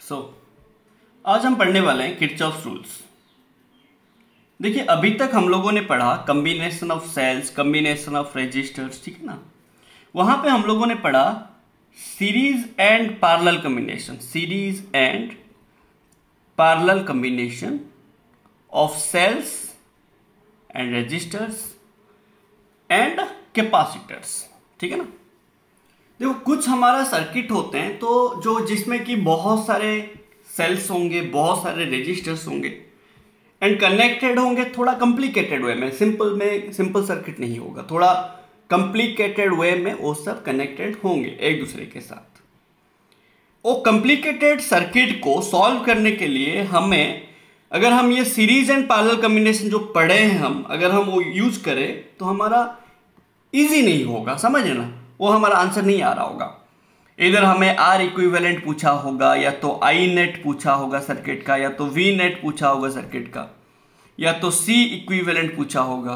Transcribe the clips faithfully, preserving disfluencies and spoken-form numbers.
सो so, आज हम पढ़ने वाले हैं किरचॉफ्स रूल्स। देखिए, अभी तक हम लोगों ने पढ़ा combination of cells, combination of resistors, ठीक है ना। वहां पे हम लोगों ने पढ़ा series and parallel combination, series and parallel combination of cells and resistors and capacitors, ठीक है ना। देखो, कुछ हमारा सर्किट होते हैं तो जो जिसमें कि बहुत सारे सेल्स होंगे, बहुत सारे रजिस्टर्स होंगे एंड कनेक्टेड होंगे थोड़ा कॉम्प्लिकेटेड वे में। सिंपल में सिंपल सर्किट नहीं होगा, थोड़ा कॉम्प्लिकेटेड वे में वो सब कनेक्टेड होंगे एक दूसरे के साथ। वो कॉम्प्लिकेटेड सर्किट को सॉल्व करने के लिए हमें, अगर हम ये सीरीज एंड पैरेलल कॉम्बिनेशन जो पढ़े हैं हम, अगर हम वो यूज करें तो हमारा इजी नहीं होगा, समझे ना। वो हमारा आंसर नहीं आ रहा होगा। इधर हमें आर इक्विवेलेंट पूछा होगा, या तो आई नेट पूछा होगा सर्किट का, या तो वी नेट पूछा होगा सर्किट का, या तो सी इक्विवेलेंट पूछा होगा।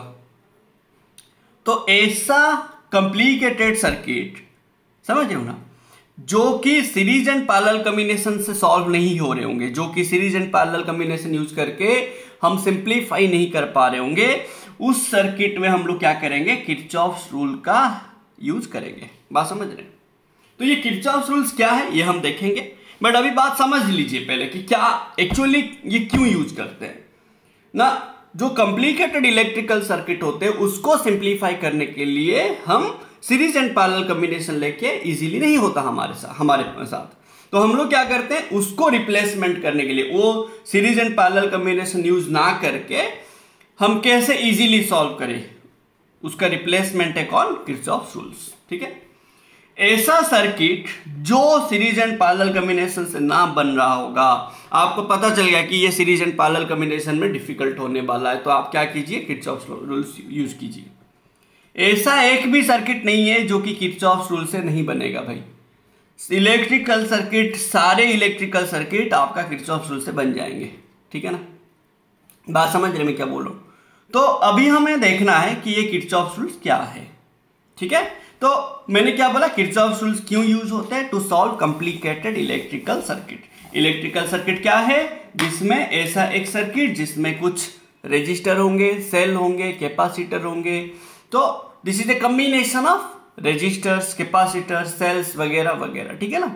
तो ऐसा कॉम्प्लिकेटेड सर्किट, समझ रहे हो ना, जो कि सीरीज एंड पैरेलल कॉम्बिनेशन से सॉल्व नहीं हो रहे होंगे, जो कि series and parallel combination use करके हम सिंप्लीफाई नहीं कर पा रहे होंगे, उस सर्किट में हम लोग क्या करेंगे, किरचॉफ्स रूल का यूज करेंगे। बात समझ रहे हैं? तो ये किरचॉफ्स रूल्स क्या है ये हम देखेंगे, बट अभी बात समझ लीजिए पहले कि क्या एक्चुअली ये क्यों यूज करते हैं ना। जो कॉम्प्लिकेटेड इलेक्ट्रिकल सर्किट होते हैं उसको सिंप्लीफाई करने के लिए हम सीरीज एंड पैरेलल कॉम्बिनेशन लेके इजीली नहीं होता हमारे साथ हमारे साथ तो हम लोग क्या करते हैं, उसको रिप्लेसमेंट करने के लिए वो series and parallel combination use ना करके हम कैसे इजीली सॉल्व करें, उसका रिप्लेसमेंट है कौन, किरचॉफ्स रूल्स, ठीक है। ऐसा सर्किट जो सीरीज एंड पैरेलल कॉम्बिनेशन से ना बन रहा होगा, आपको पता चल गया कि ये सीरीज एंड पैरेलल कॉम्बिनेशन में डिफिकल्ट होने वाला है, तो आप क्या कीजिए, किरचॉफ्स रूल्स यूज कीजिए। ऐसा एक भी सर्किट नहीं है जो कि किरचॉफ्स रूल से नहीं बनेगा भाई। इलेक्ट्रिकल सर्किट, सारे इलेक्ट्रिकल सर्किट आपका किरचॉफ्स रूल से बन जाएंगे, ठीक है ना। बात समझ रहे मैं क्या बोल रहा हूं। तो अभी हमें देखना है कि ये किरचॉफ्स रूल्स क्या है, ठीक है। तो मैंने क्या बोला, किरचॉफ्स रूल्स क्यों यूज होते हैं, to solve complicated electrical circuit. Electrical circuit क्या है, जिसमें ऐसा एक सर्किट जिसमें कुछ रजिस्टर होंगे, सेल होंगे, कैपेसिटर होंगे। तो this is a combination of resistors, capacitor, cells वगैरह वगैरह, ठीक है ना।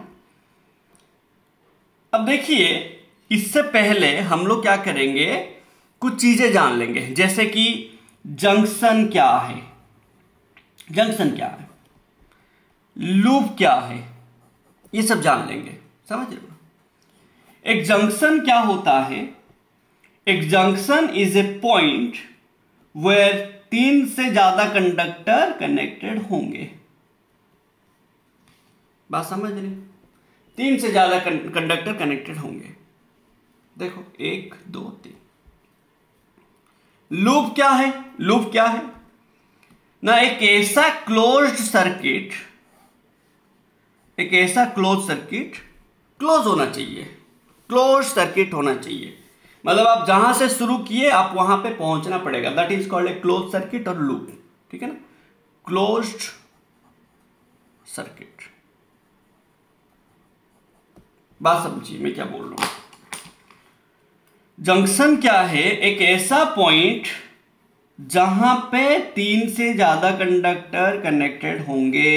अब देखिए, इससे पहले हम लोग क्या करेंगे, कुछ चीजें जान लेंगे, जैसे कि जंक्शन क्या है, जंक्शन क्या है, लूप क्या है, ये सब जान लेंगे, समझ रहे हो। एक जंक्शन क्या होता है, एक junction is a point where तीन से ज्यादा कंडक्टर कनेक्टेड होंगे। बात समझ रहे, तीन से ज्यादा कंडक्टर कनेक्टेड होंगे। देखो, एक दो तीन। लूप क्या है, लूप क्या है ना, एक ऐसा क्लोज्ड सर्किट, एक ऐसा क्लोज सर्किट, क्लोज होना चाहिए, क्लोज सर्किट होना चाहिए। मतलब आप जहां से शुरू किए आप वहां पे पहुंचना पड़ेगा, that is called a close circuit और लूप, ठीक है ना। क्लोज्ड सर्किट, बात समझिए मैं क्या बोल रहा हूं। जंक्शन क्या है, एक ऐसा पॉइंट जहां पे तीन से ज्यादा कंडक्टर कनेक्टेड होंगे,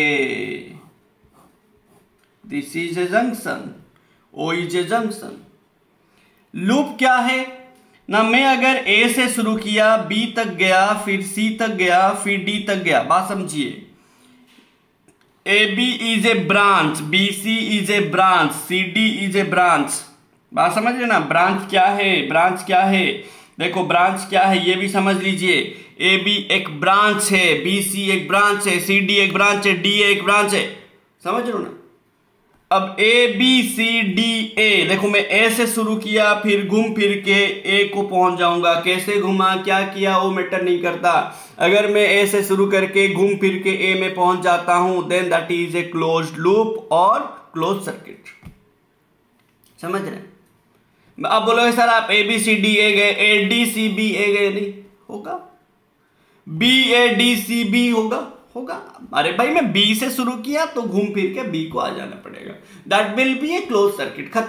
this is a junction, O is a junction. Loop क्या है ना, मैं अगर ए से शुरू किया, बी तक गया, फिर सी तक गया, फिर डी तक गया। बात समझिए, A B is a branch, B C is a branch, C D is a branch. बात समझ रहे ना, ब्रांच क्या है, ब्रांच क्या है, देखो ब्रांच क्या है ये भी समझ लीजिए। ए बी एक ब्रांच है, बी सी एक ब्रांच है, सी डी एक ब्रांच है, डी एक ब्रांच है, समझ रहे हो ना। अब ए बी सी डी ए, देखो मैं ए से शुरू किया, फिर घूम फिर के ए को पहुंच जाऊंगा। कैसे घुमा, क्या किया, वो मैटर नहीं करता। अगर मैं ए से शुरू करके घूम फिर के ए में पहुंच जाता हूं, then that is a closed loop और क्लोज सर्किट, समझ रहे हैं। अब बोलोगे सर आप ए बी सी डी ए गए, ए डी सी बी ए गए, नहीं होगा। B A D C B होगा, होगा। अरे भाई मैं बी से शुरू किया तो घूम फिर के बी को आ जाना पड़ेगा, that will be a close circuit, खत्म।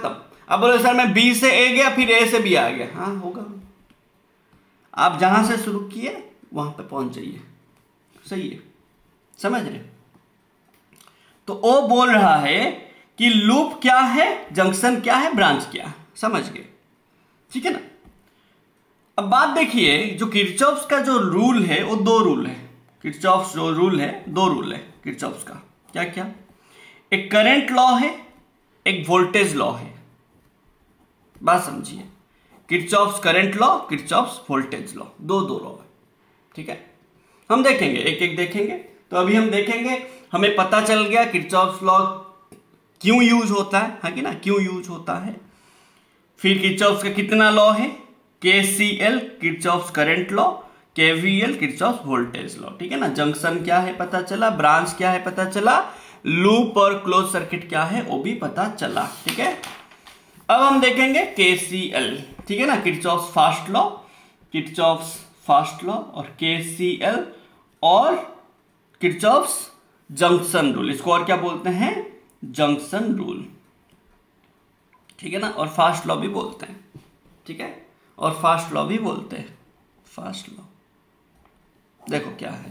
अब बोले सर मैं बी से ए गया फिर ए से बी आ गया, हाँ होगा। आप जहां से शुरू किए वहां पे पहुंच जाइए, सही है, समझ रहे। तो ओ बोल रहा है कि लूप क्या है, जंक्शन क्या है, ब्रांच क्या है, समझ गए, ठीक है ना। अब बात देखिए, जो किरचॉफ्स का जो रूल है वो दो रूल है। किरचॉफ्स जो रूल है दो रूल है किरचॉफ्स का, क्या क्या, एक करंट लॉ है, एक वोल्टेज लॉ है। बात समझिए, Kirchhoff's current law, Kirchhoff's voltage law, दो दो लॉ है, ठीक है। हम देखेंगे एक एक देखेंगे। तो अभी हम देखेंगे, हमें पता चल गया किरचॉफ्स लॉ क्यों यूज होता है, है कि ना, क्यों यूज होता है। फिर किरचॉफ्स का कितना लॉ है, K C L Kirchhoff's current law, K V L Kirchhoff's voltage law, ठीक है ना। जंक्शन क्या है पता चला, ब्रांच क्या है पता चला, लूप और क्लोज सर्किट क्या है वो भी पता चला, ठीक है। अब हम देखेंगे के सी एल, ठीक है ना, Kirchhoff's first law, Kirchhoff's first law और के सी एल और किरचॉफ्स जंक्शन रूल, इसको और क्या बोलते हैं, जंक्शन रूल, ठीक है ना। और फास्ट लॉ भी बोलते हैं, ठीक है, और फास्ट लॉ भी बोलते हैं, फास्ट लॉ। देखो क्या है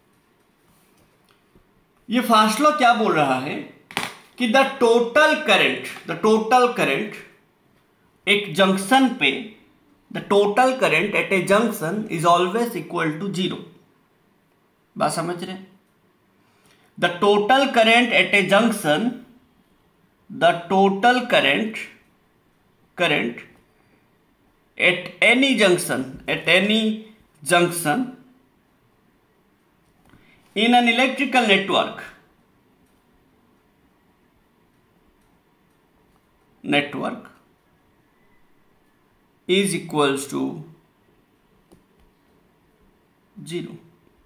ये फास्ट लॉ, क्या बोल रहा है कि the total current, the total current एक जंक्शन पे, the total current at a junction is always equal to zero. बात समझ रहे, the total current at a junction, the total current current at any junction, at any junction in an electrical network network is equals to zero.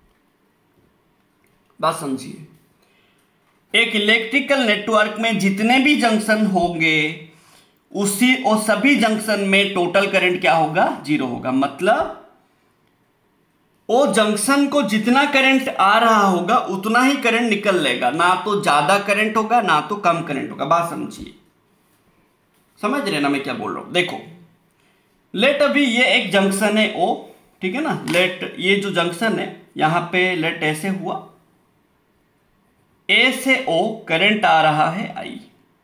बात समझिए, एक electrical network में जितने भी junction होंगे उसी और सभी जंक्शन में टोटल करंट क्या होगा, जीरो होगा। मतलब वो जंक्शन को जितना करंट आ रहा होगा उतना ही करंट निकल लेगा, ना तो ज्यादा करंट होगा ना तो कम करंट होगा। बात समझिए, समझ रहे ना मैं क्या बोल रहा हूं। देखो लेट अभी ये एक जंक्शन है ओ, ठीक है ना, लेट ये जो जंक्शन है यहां पे लेट ऐसे हुआ, ए से ओ करंट आ रहा है आई,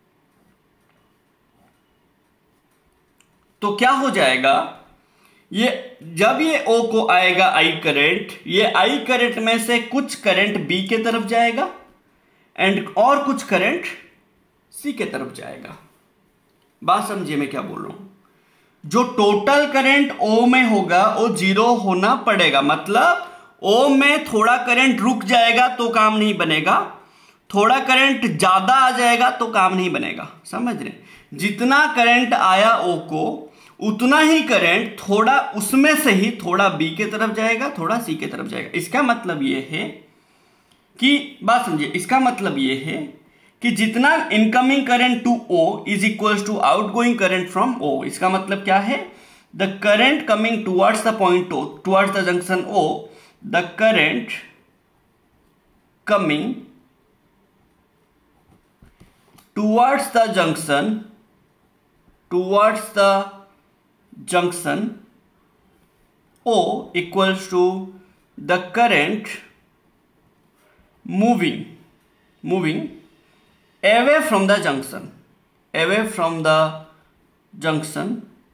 तो क्या हो जाएगा, ये जब ये O को आएगा I करंट, ये I करंट में से कुछ करंट B के तरफ जाएगा एंड और कुछ करंट C के तरफ जाएगा। बात समझिए मैं क्या बोल रहा हूं, जो टोटल करंट O में होगा वो जीरो होना पड़ेगा। मतलब O में थोड़ा करंट रुक जाएगा तो काम नहीं बनेगा, थोड़ा करंट ज्यादा आ जाएगा तो काम नहीं बनेगा, समझ रहे। जितना करंट आया O को उतना ही करंट थोड़ा उसमें से ही थोड़ा बी के तरफ जाएगा, थोड़ा सी के तरफ जाएगा। इसका मतलब यह है कि, बात समझिए, इसका मतलब यह है कि जितना incoming current to O is equal to outgoing current from O. इसका मतलब क्या है, the current coming towards the point O, towards the junction O, the current coming towards the junction, towards the junction O equals to the current moving moving away from the junction, away from the junction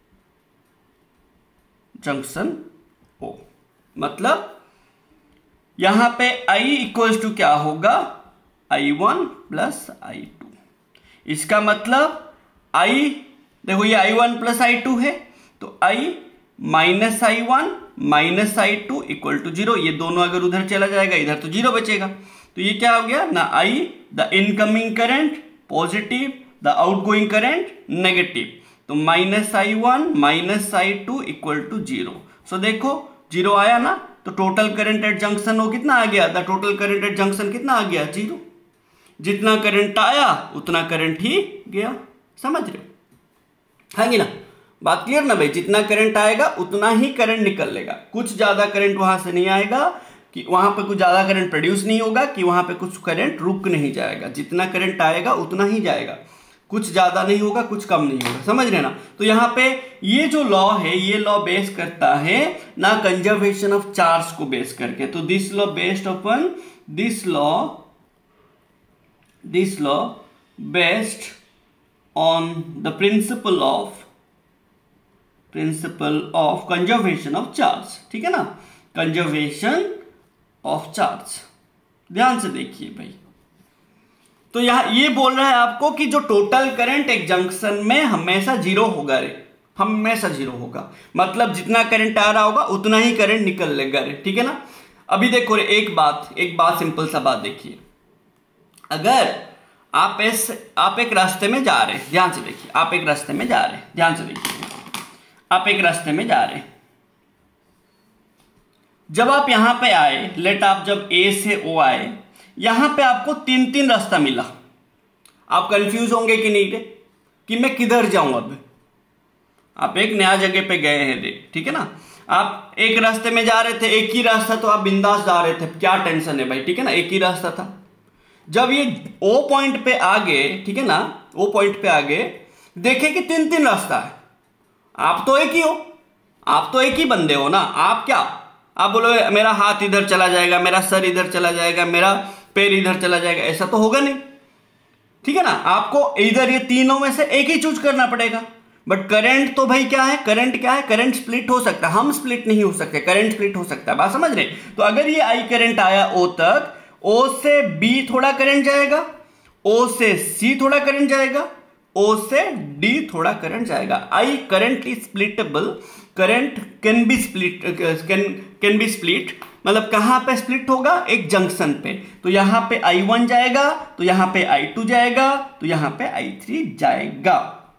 junction O। मतलब यहां पे I equals to क्या होगा, I one plus I two. इसका मतलब I, देखो ये I one plus I two है, तो I minus I one minus I two equal to zero. ये दोनों अगर उधर चला जाएगा इधर तो जीरो बचेगा, तो ये क्या हो गया ना, I the incoming current positive, the outgoing current negative, तो minus I one minus I two equal to zero. So देखो जीरो आया ना, तो टोटल करंट एट जंक्शन वो कितना आ गया, the total current at junction कितना आ गया, जीरो। जितना करंट आया उतना करंट ही गया, समझ रहे हो, है ना। बात क्लियर ना भाई, जितना करंट आएगा उतना ही करंट निकल लेगा, कुछ ज्यादा करंट वहां से नहीं आएगा कि वहां पे कुछ ज्यादा करंट प्रोड्यूस नहीं होगा, कि वहां पे कुछ करंट रुक नहीं जाएगा, जितना करंट आएगा उतना ही जाएगा। कुछ ज्यादा नहीं होगा, कुछ कम नहीं होगा, समझ रहे ना। तो यहाँ पे ये जो लॉ है, ये लॉ बेस करता है ना कंजर्वेशन ऑफ चार्ज को बेस करके। तो this law based upon this law this law based on the principle of principle of conservation of charge, ठीक है ना, कंजर्वेशन ऑफ चार्ज। ध्यान से देखिए भाई, तो यहां ये बोल रहा है आपको कि जो टोटल करंट एक जंक्शन में हमेशा जीरो होगा रे, हमेशा जीरो होगा, मतलब जितना करंट आ रहा होगा उतना ही करंट निकल लेगा रे, ठीक है ना। अभी देखो रे, एक बात एक बात सिंपल सा बात देखिए, अगर आप इस आप एक रास्ते में जा रहे हैं, ध्यान से देखिए, आप एक रास्ते में जा रहे हैं, ध्यान से देखिए, आप एक रास्ते में जा रहे हैं, जब आप यहां पे आए, लेट आप जब ए से ओ आए, यहां पे आपको तीन तीन रास्ता मिला, आप कंफ्यूज होंगे कि नहीं रे कि मैं किधर जाऊं। अब आप एक नया जगह पे गए हैं रे, ठीक है ना, आप एक रास्ते में जा रहे थे, एक ही रास्ता, तो आप बिंदास जा रहे थे, क्या टेंशन है भाई, ठीक है ना, एक ही रास्ता था। जब ये ओ पॉइंट पे आ गए, ठीक है ना, ओ पॉइंट पे आ गए, देखे कि तीन तीन रास्ता है, आप तो एक ही हो, आप तो एक ही बंदे हो ना, आप क्या आप बोलो मेरा हाथ इधर चला जाएगा, मेरा सर इधर चला जाएगा, मेरा पैर इधर चला जाएगा, ऐसा तो होगा नहीं, ठीक है ना। आपको इधर ये तीनों में से एक ही चूज करना पड़ेगा। बट करंट तो भाई क्या है, करंट क्या है, करंट स्प्लिट हो सकता है, हम स्प्लिट नहीं हो सकते, करंट स्प्लिट हो सकता है, बात समझ रहे। तो अगर ये आई करंट आया ओ तक, ओ से बी थोड़ा करंट जाएगा, ओ से सी थोड़ा करंट जाएगा, ओ से डी थोड़ा करंट जाएगा। I current is splittable, current can be split can can be split, मतलब कहां पे स्प्लिट होगा, एक जंक्शन पे। तो यहां पे आई वन जाएगा, तो यहां पे आई टू जाएगा, तो यहां पे आई थ्री जाएगा।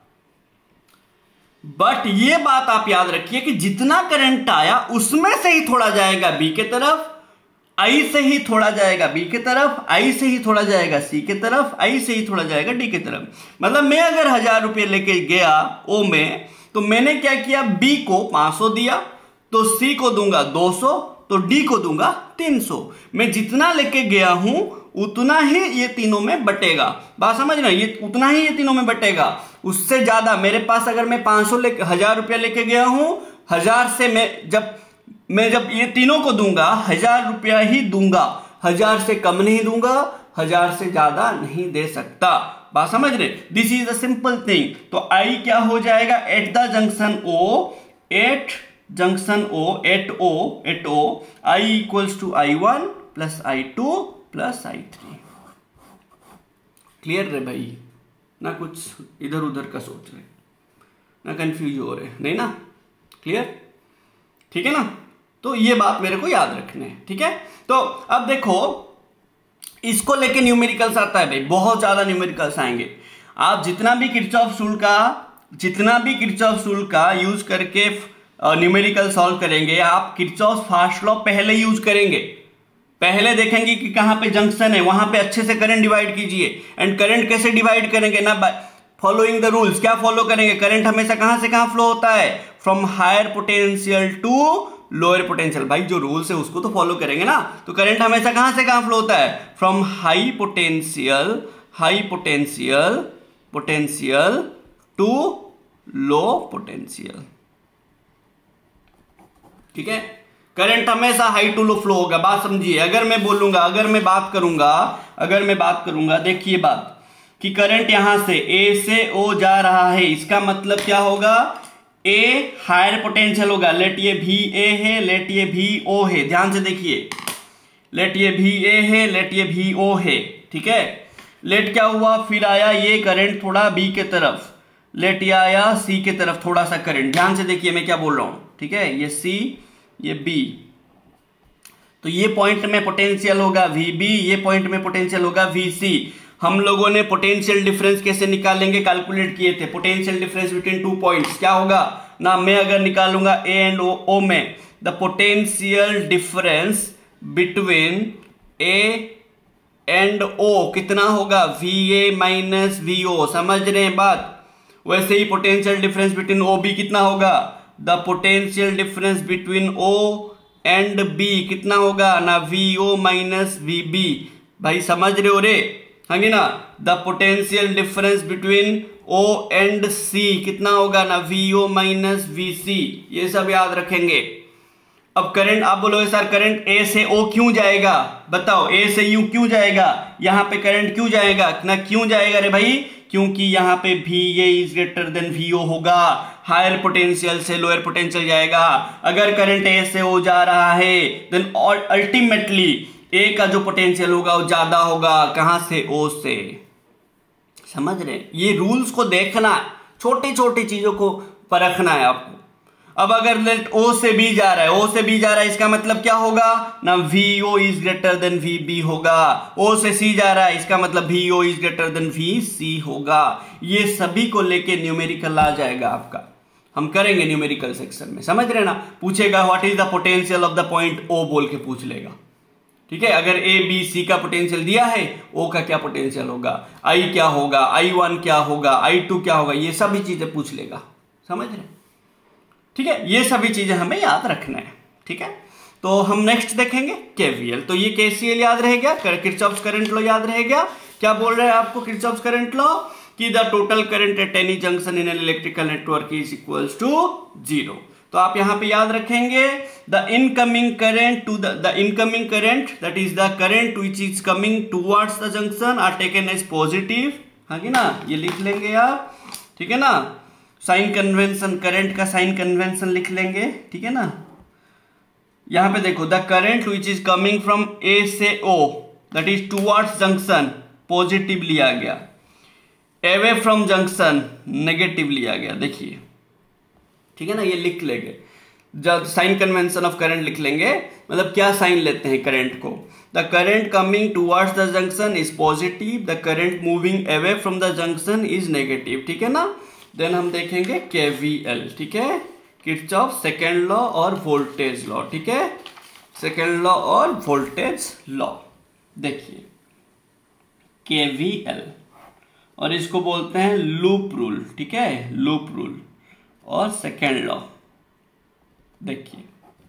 बट ये बात आप याद रखिए कि जितना करंट आया उसमें से ही थोड़ा जाएगा बी के तरफ, आई से ही थोड़ा जाएगा बी के तरफ, आई से ही थोड़ा जाएगा सी के तरफ, आई से ही थोड़ा जाएगा डी के तरफ। मतलब मैं अगर हजार रुपये लेके गया ओ में, तो मैंने क्या किया, बी को पांच सौ दिया, तो सी को दूंगा दो सौ, तो डी को दूंगा तीन सौ। मैं जितना लेके गया हूं उतना ही ये तीनों में बटेगा, बात समझ रहे, ये उतना ही ये तीनों में बटेगा। उससे ज्यादा मेरे पास, अगर मैं पांच सौ लेके हजार रुपया लेके गया हूं, हजार से मैं जब मैं जब ये तीनों को दूंगा, हजार रुपया ही दूंगा, हजार से कम नहीं दूंगा, हजार से ज्यादा नहीं दे सकता, बात समझ रहे। This is a simple thing. तो आई क्या हो जाएगा, at the junction O, at junction O, at O, at O, I equals to I one plus I two plus I three. Clear रे भाई, ना कुछ इधर उधर का सोच रहे, ना कंफ्यूज हो रहे, नहीं ना, क्लियर, ठीक है ना। तो ये बात मेरे को याद रखने है, ठीक है। तो अब देखो, इसको लेके न्यूमेरिकल्स आता है भाई, बहुत ज्यादा न्यूमेरिकल्स आएंगे। आप जितना भी किरचॉफ रूल का जितना भी किरचॉफ रूल का यूज करके न्यूमेरिकल सॉल्व करेंगे, आप किरचॉफ फास्ट लॉ पहले यूज करेंगे, पहले देखेंगे कि कहां पे जंक्शन है, वहां पे अच्छे से करंट डिवाइड कीजिए। एंड करंट कैसे डिवाइड करेंगे ना, फॉलोइंग द रूल्स। क्या फॉलो करेंगे, करंट हमेशा कहां से कहां फ्लो होता है, from higher potential to lower potential. भाई जो रूल्स है उसको तो फॉलो करेंगे ना। तो करंट हमेशा कहां से कहां फ्लो होता है, from high potential high potential potential to low potential, ठीक है। करंट हमेशा हाई टू लो फ्लो होगा, बात समझिए। अगर मैं बोलूंगा, अगर मैं बात करूंगा अगर मैं बात करूंगा देखिए बात कि करंट यहां से ए से ओ जा रहा है, इसका मतलब क्या होगा, ए हायर पोटेंशियल होगा। लेट ये भी ए है, लेट ये भी ओ है, ध्यान से देखिए, लेट ये भी ए है, लेट ये भी ओ है, ठीक है। लेट क्या हुआ, फिर आया ये करंट थोड़ा बी के तरफ, लेट ये आया सी के तरफ थोड़ा सा करंट, ध्यान से देखिए मैं क्या बोल रहा हूं, ठीक है। ये सी ये बी, तो ये पॉइंट में पोटेंशियल होगा वी बी, ये पॉइंट में पोटेंशियल होगा वी सी। हम लोगों ने पोटेंशियल डिफरेंस कैसे निकालेंगे कैलकुलेट किए थे, potential difference between two points क्या होगा ना, मैं अगर निकालूंगा ए एंड ओ, ओ में the potential difference between A and O कितना होगा, V A minus V O, समझ रहे हैं बात। वैसे ही potential difference between O B कितना होगा, the potential difference between O and B कितना होगा ना, V O minus V B. भाई समझ रहे हो रे, हाँ ना, the potential difference between O and C कितना होगा ना, V O minus V C, ये सब याद रखेंगे। अब करंट, आप बोलोगे सर करंट A से O क्यों जाएगा, बताओ A से U क्यों जाएगा, यहाँ पे करंट क्यों जाएगा ना, क्यों जाएगा रे भाई, क्योंकि यहाँ पे V A is greater than V O होगा, हायर पोटेंशियल से लोअर पोटेंशियल जाएगा। अगर करंट A से O जा रहा है देन अल्टीमेटली A का जो पोटेंशियल होगा वो ज्यादा होगा, कहां से, O से। समझ रहे, ये रूल्स को देखना, छोटी छोटी चीजों को परखना है आपको। अब अगर लेट O से B जा रहा है, O से B जा रहा है, इसका मतलब क्या होगा ना, V O is greater than V B होगा। O से C जा रहा है, इसका मतलब V O is greater than V C होगा। ये सभी को लेके न्यूमेरिकल आ जाएगा आपका, हम करेंगे न्यूमेरिकल सेक्शन में, समझ रहे ना। पूछेगा what is the potential of the point O बोल के पूछ लेगा, ठीक है। अगर ए बी सी का पोटेंशियल दिया है, ओ का क्या पोटेंशियल होगा, आई क्या होगा, आई वन क्या होगा, आई टू क्या होगा, ये सभी चीजें पूछ लेगा, समझ रहे, ठीक है। ये सभी चीजें हमें याद रखना है, ठीक है। तो हम नेक्स्ट देखेंगे केवीएल। तो ये केसीएल याद रहेगा, किरचॉफ्स करंट लॉ याद रहेगा। क्या बोल रहे हैं आपको किरचॉफ्स करंट लॉ, कि the total current at any junction in an electrical network is equals to zero. तो आप यहां पे याद रखेंगे the incoming current to the incoming current that is the current which is coming towards the junction are taken as positive, हाँ कि ना, ये लिख लेंगे आप, ठीक है ना। साइन कन्वेंशन, करंट का साइन कन्वेंशन लिख लेंगे, ठीक है ना। यहां पे देखो the current which is coming from A से O that is towards junction positive लिया गया, अवे फ्रॉम जंक्शन नेगेटिव लिया गया, देखिए, ठीक है ना। ये लिख लेंगे, जब साइन कन्वेंशन ऑफ करंट लिख लेंगे, मतलब क्या साइन लेते हैं करंट को, the current coming towards the junction is positive, the current moving away from the junction is negative, ठीक है ना। देन हम देखेंगे केवीएल, ठीक है, किरचॉफ सेकेंड लॉ और वोल्टेज लॉ, ठीक है, सेकेंड लॉ और वोल्टेज लॉ। देखिए केवीएल, और इसको बोलते हैं लूप रूल, ठीक है, लूप रूल और सेकेंड लॉ। देखिए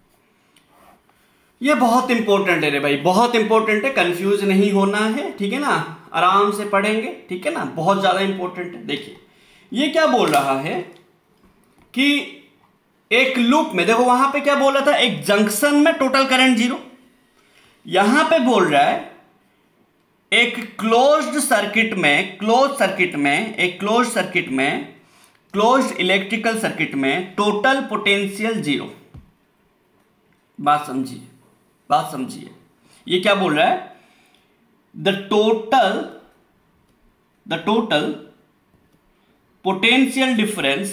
ये बहुत इंपॉर्टेंट है रे भाई, बहुत इंपॉर्टेंट है, कंफ्यूज नहीं होना है, ठीक है ना, आराम से पढ़ेंगे, ठीक है ना, बहुत ज्यादा इंपॉर्टेंट है। देखिए ये क्या बोल रहा है कि एक लूप में, देखो वहां पे क्या बोला था, एक जंक्शन में टोटल करंट जीरो, यहां पे बोल रहा है एक क्लोज्ड सर्किट में, क्लोज सर्किट में, एक क्लोज सर्किट में, क्लोज्ड इलेक्ट्रिकल सर्किट में टोटल पोटेंशियल जीरो। बात समझिए, बात समझिए, ये क्या बोल रहा है, the total the total potential difference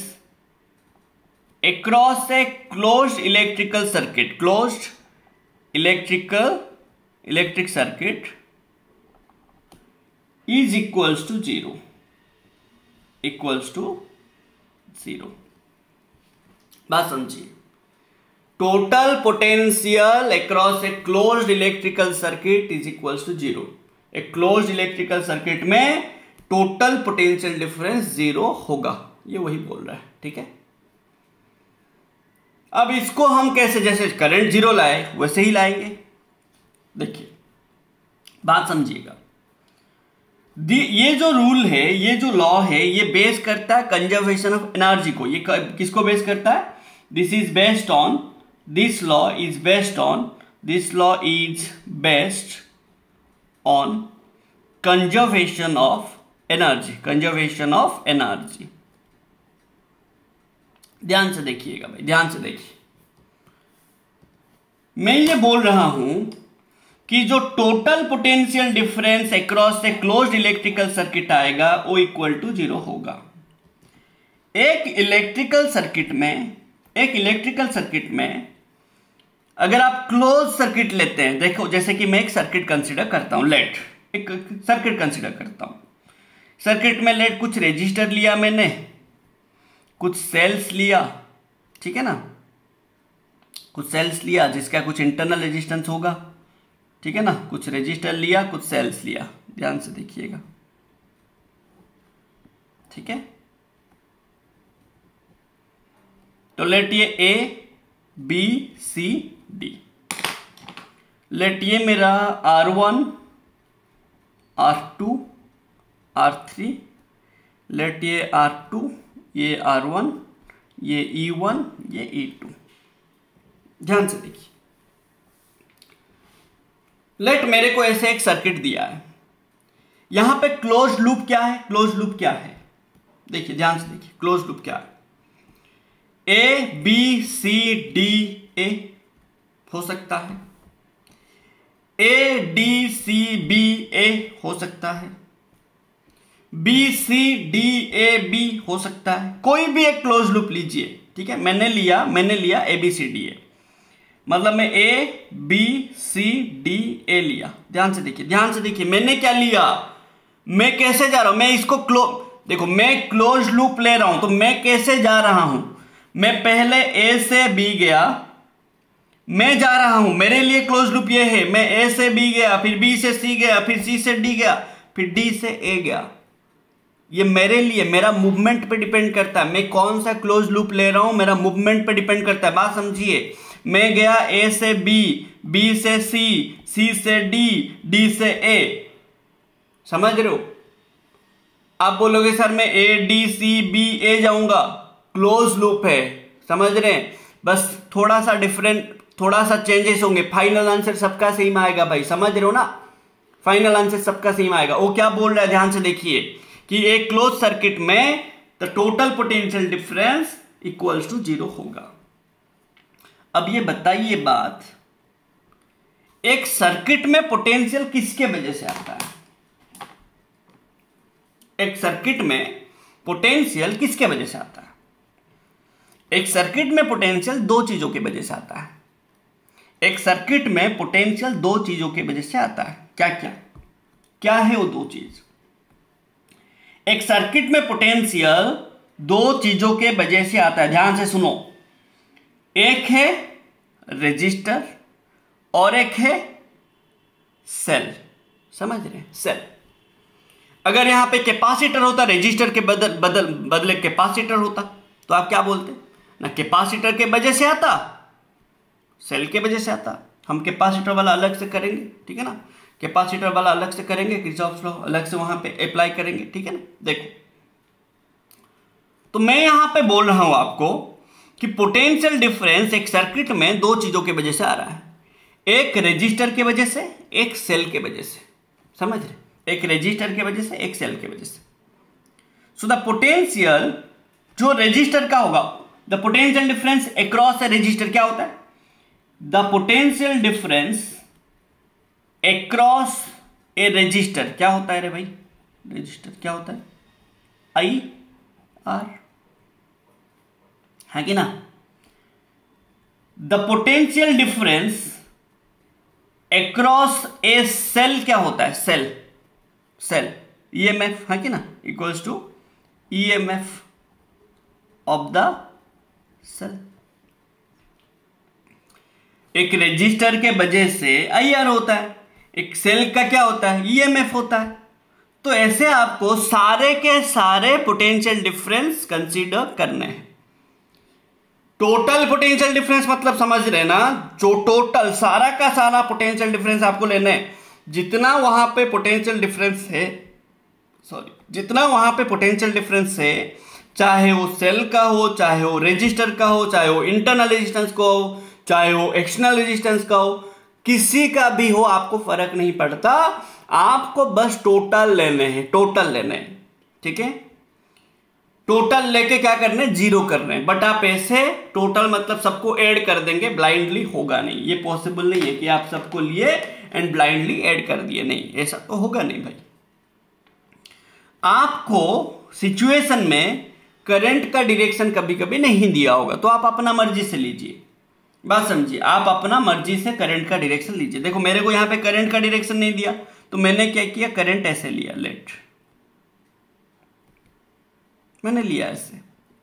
across a closed electrical circuit, closed electrical electric circuit is equals to zero, equals to zero। बात समझिए, total potential across a closed electrical circuit is equals to zero. एक closed electrical circuit में total potential difference zero होगा, ये वही बोल रहा है, ठीक है। अब इसको हम कैसे, जैसे करंट जीरो लाए वैसे ही लाएंगे। देखिए बात समझिएगा, ये जो रूल है, ये जो लॉ है, ये बेस करता है कंजर्वेशन ऑफ एनर्जी को। ये किसको बेस करता है, this is based on, this law is based on, this law is based on conservation of energy, conservation of energy. ध्यान से देखिएगा भाई, ध्यान से देखिए, मैं ये बोल रहा हूं कि जो total potential difference across a closed electrical circuit आएगा वो इक्वल टू जीरो होगा। एक इलेक्ट्रिकल सर्किट में, एक इलेक्ट्रिकल सर्किट में अगर आप क्लोज सर्किट लेते हैं, देखो जैसे कि मैं एक सर्किट कंसीडर करता हूं, लेट एक सर्किट कंसीडर करता हूं, सर्किट में लेट कुछ रेजिस्टर लिया मैंने, कुछ सेल्स लिया, ठीक है ना, कुछ सेल्स लिया जिसका कुछ इंटरनल रेजिस्टेंस होगा, ठीक है ना, कुछ रेजिस्टर लिया, कुछ सेल्स लिया, ध्यान से देखिएगा, ठीक है। तो लेट ये A B C D, let ये मेरा R one R two R three, let ये आर टू, ये आर वन, ये ई वन, ये ई टू। ध्यान से देखिए, लेट मेरे को ऐसे एक सर्किट दिया है, यहां पे क्लोज लूप क्या है, क्लोज लूप क्या है, देखिए ध्यान से देखिए, क्लोज लूप क्या है, ए बी सी डी ए हो सकता है, ए डी सी बी ए हो सकता है, B C D A B हो सकता है, कोई भी एक क्लोज लूप लीजिए, ठीक है। मैंने लिया मैंने लिया ए बी सी डी ए, मतलब मैं ए बी सी डी ए लिया। ध्यान से देखिए, ध्यान से देखिए, मैंने क्या लिया, मैं कैसे जा रहा हूं, मैं इसको क्लोज, देखो मैं क्लोज लूप ले रहा हूं, तो मैं कैसे जा रहा हूं, मैं पहले ए से बी गया, मैं जा रहा हूं, मेरे लिए क्लोज लूप ये है, मैं ए से बी गया, फिर बी से सी गया, फिर सी से डी गया, फिर डी से ए गया। ये मेरे लिए, मेरा मूवमेंट पे डिपेंड करता है, मैं कौन सा क्लोज लूप ले रहा हूं, मेरा मूवमेंट पे डिपेंड करता है। बात समझिए, मैं गया ए से बी, बी से सी, सी से डी, डी से ए, समझ रहे हो। आप बोलोगे सर मैं ए डी सी बी ए जाऊंगा, क्लोज लूप है, समझ रहे हैं, बस थोड़ा सा डिफरेंट, थोड़ा सा चेंजेस होंगे, फाइनल आंसर सबका सेम आएगा भाई, समझ रहे हो ना, फाइनल आंसर सबका सेम आएगा। वो क्या बोल रहा है, ध्यान से देखिए कि एक क्लोज सर्किट में the total potential difference equals to zero होगा। अब ये बताइए बात, एक सर्किट में पोटेंशियल किसके वजह से आता है, एक सर्किट में पोटेंशियल किसके वजह से आता है, एक सर्किट में पोटेंशियल दो चीजों की वजह से आता है, एक सर्किट में पोटेंशियल दो चीजों की वजह से आता है। क्या क्या क्या है वो दो चीज, एक सर्किट में पोटेंशियल दो चीजों के वजह से आता है, ध्यान से सुनो, एक है रेजिस्टर और एक है सेल, समझ रहे हैं, सेल। अगर यहां पे कैपेसिटर होता, रेजिस्टर के बदल बदल बदले कैपेसिटर होता, तो आप क्या बोलते ना, कैपेसिटर के वजह से आता, सेल के वजह से आता। हम कैपेसिटर वाला अलग से करेंगे, ठीक है ना, कैपेसिटर वाला अलग से करेंगे, किरचॉफ्स लॉ अलग से वहां पे अप्लाई करेंगे, ठीक है ना। देखो, तो मैं यहां पे बोल रहा हूं आपको कि पोटेंशियल डिफरेंस एक सर्किट में दो चीजों की वजह से आ रहा है, एक रेजिस्टर की वजह से, एक सेल की वजह से, समझ रहे, एक रेजिस्टर की वजह से, एक सेल की वजह से। सो द पोटेंशियल जो रेजिस्टर का होगा, the potential difference across a resistor क्या होता है, the potential difference across a resistor क्या होता है रे भाई, रेजिस्टर क्या होता है, आई आर, है कि ना। The potential difference across a cell क्या होता है, सेल, सेल ईएमएफ, है कि ना, equals to EMF of the cell. एक रेजिस्टर के वजह से आईआर होता है, एक सेल का क्या होता है, ईएमएफ होता है। तो ऐसे आपको सारे के सारे पोटेंशियल डिफरेंस कंसीडर करने हैं। टोटल पोटेंशियल डिफरेंस मतलब समझ रहे ना, जो टोटल सारा का सारा पोटेंशियल डिफरेंस आपको लेना है, जितना वहां पे पोटेंशियल डिफरेंस है, सॉरी जितना वहां पे पोटेंशियल डिफरेंस है, चाहे वो सेल का हो, चाहे वो रेजिस्टर का हो, चाहे वो इंटरनल रेजिस्टेंस का हो, चाहे वो एक्सटर्नल रेजिस्टेंस का हो, किसी का भी हो, आपको फर्क नहीं पड़ता, आपको बस टोटल लेने हैं, टोटल लेने हैं, ठीक है। टोटल लेके क्या करने, जीरो करने हैं, बट आप ऐसे टोटल मतलब सबको ऐड कर देंगे, ब्लाइंडली होगा नहीं, ये पॉसिबल नहीं है कि आप सबको लिए एंड ब्लाइंडली ऐड कर दिए, नहीं, ऐसा तो होगा नहीं भाई। आपको सिचुएशन में करंट का डायरेक्शन कभी कभी नहीं दिया होगा, तो आप अपना मर्जी से लीजिए, बात समझिए, आप अपना मर्जी से करंट का डायरेक्शन लीजिए। देखो मेरे को यहां पे करंट का डायरेक्शन नहीं दिया, तो मैंने क्या किया, करंट ऐसे लिया, लेट मैंने लिया ऐसे,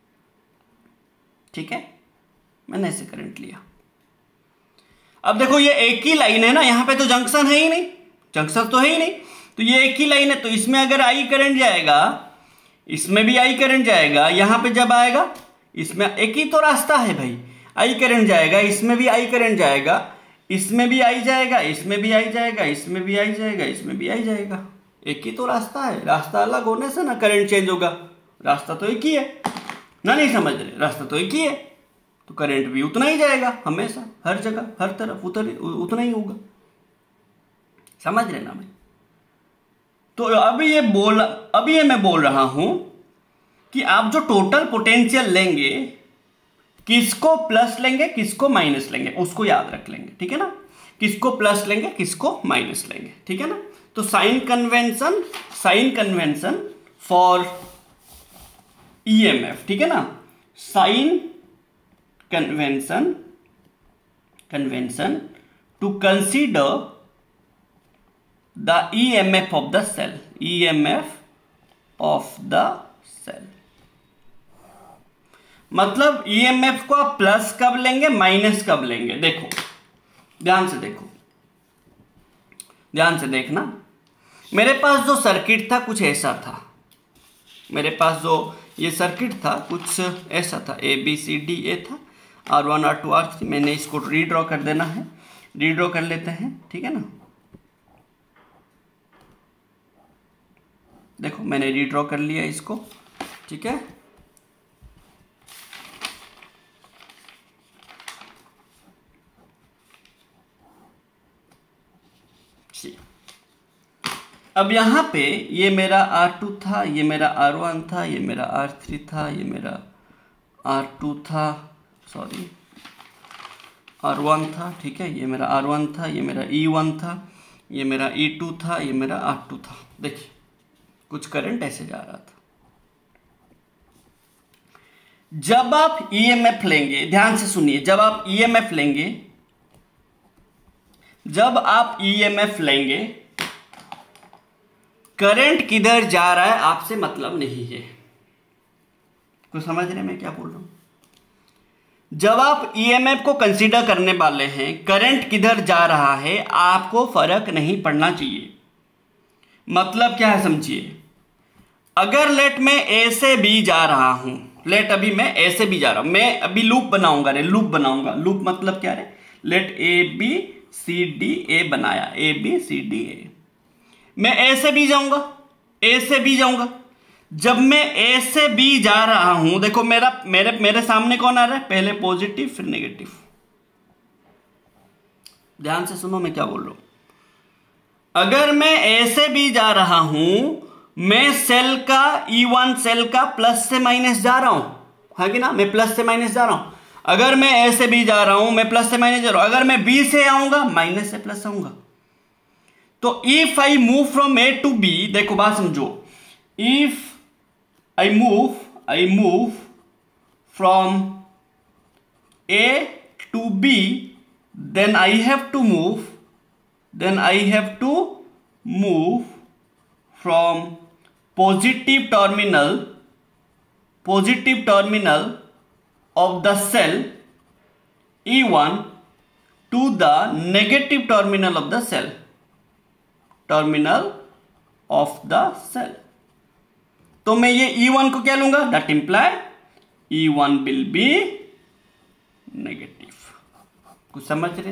ठीक है, मैंने ऐसे करंट लिया। अब देखो ये एक ही लाइन है ना, यहां पे तो जंक्शन है ही नहीं, जंक्शन तो है ही नहीं, तो ये एक ही लाइन है, तो इसमें अगर आई करंट जाएगा, इसमें भी आई करंट जाएगा, यहां पे जब आएगा, इसमें एक ही तो रास्ता है भाई, आई करंट जाएगा, इसमें भी आई करंट जाएगा, इसमें भी आई जाएगा, इसमें भी आई जाएगा, इसमें भी आई जाएगा, इसमें भी आई जाएगा, एक ही तो रास्ता है, रास्ता अलग होने से ना करंट चेंज होगा, रास्ता तो एक ही है ना, नहीं समझ रहे, रास्ता तो एक ही है तो करंट भी उतना ही जाएगा हमेशा, हर जगह हर तरफ उतर उतना ही होगा, समझ रहे ना भाई। तो अभी ये बोल अभी ये मैं बोल रहा हूं कि आप जो टोटल पोटेंशियल लेंगे, किसको प्लस लेंगे किसको माइनस लेंगे उसको याद रख लेंगे, ठीक है ना, किसको प्लस लेंगे किसको माइनस लेंगे, ठीक है ना। तो sign convention sign convention for EMF, ठीक है ना, sign convention convention to consider the EMF of the cell, EMF of the cell, मतलब ईएमएफ को आप प्लस कब लेंगे माइनस कब लेंगे। देखो ध्यान से देखो, ध्यान से देखना, मेरे पास जो सर्किट था कुछ ऐसा था, मेरे पास जो ये सर्किट था कुछ ऐसा था, ए बी सी डी ए था, R one R two R three, मैंने इसको रीड्रॉ कर देना है, रीड्रॉ कर लेते हैं, ठीक है ना। देखो मैंने रीड्रॉ कर लिया इसको, ठीक है। अब यहां पे ये मेरा आर टू था, ये मेरा आर वन था, ये मेरा आर थ्री था, ये मेरा आर टू था, सॉरी आर वन था, ठीक है, ये मेरा आर वन था, ये मेरा ई वन था, ये मेरा ई टू था, ये मेरा आर टू था। देखिए कुछ करंट ऐसे जा रहा था। जब आप ईएमएफ लेंगे, ध्यान से सुनिए, जब आप ईएमएफ लेंगे जब आप ईएमएफ लेंगे करंट किधर जा रहा है आपसे मतलब नहीं है। कुछ समझ रहे मैं क्या बोल रहा हूं? जब आप ईएमएफ को कंसीडर करने वाले हैं, करंट किधर जा रहा है आपको फर्क नहीं पड़ना चाहिए। मतलब क्या है समझिए, अगर लेट मैं ए से बी जा रहा हूं, लेट अभी मैं ए से बी जा रहा हूं, मैं अभी लूप बनाऊंगा रे, लूप बनाऊंगा, लूप मतलब क्या रे, let A B C D A बनाया, A B C D A, मैं ए से बी जाऊंगा, ए से बी जाऊंगा। जब मैं ए से बी जा रहा हूं, देखो मेरा मेरे मेरे सामने कौन आ रहा है, पहले पॉजिटिव फिर नेगेटिव। ध्यान से सुनो मैं क्या बोल रहा हूं। अगर मैं ए से बी जा रहा हूं, मैं सेल का ई वन सेल का प्लस से माइनस जा रहा हूं, है कि ना, मैं प्लस से माइनस जा रहा हूं। अगर मैं ए से बी जा रहा हूं, मैं प्लस से माइनस जा रहा हूं। अगर मैं बी से आऊंगा, माइनस से प्लस आऊंगा। तो if I move from A to B, देखो बात समझो, if I move I move from A to B, then I have to move then I have to move from positive terminal positive terminal of the cell E one to the negative terminal of the cell terminal of the cell। तो मैं ये E one को क्या लूंगा, that imply E one will be negative। कुछ समझ रहे?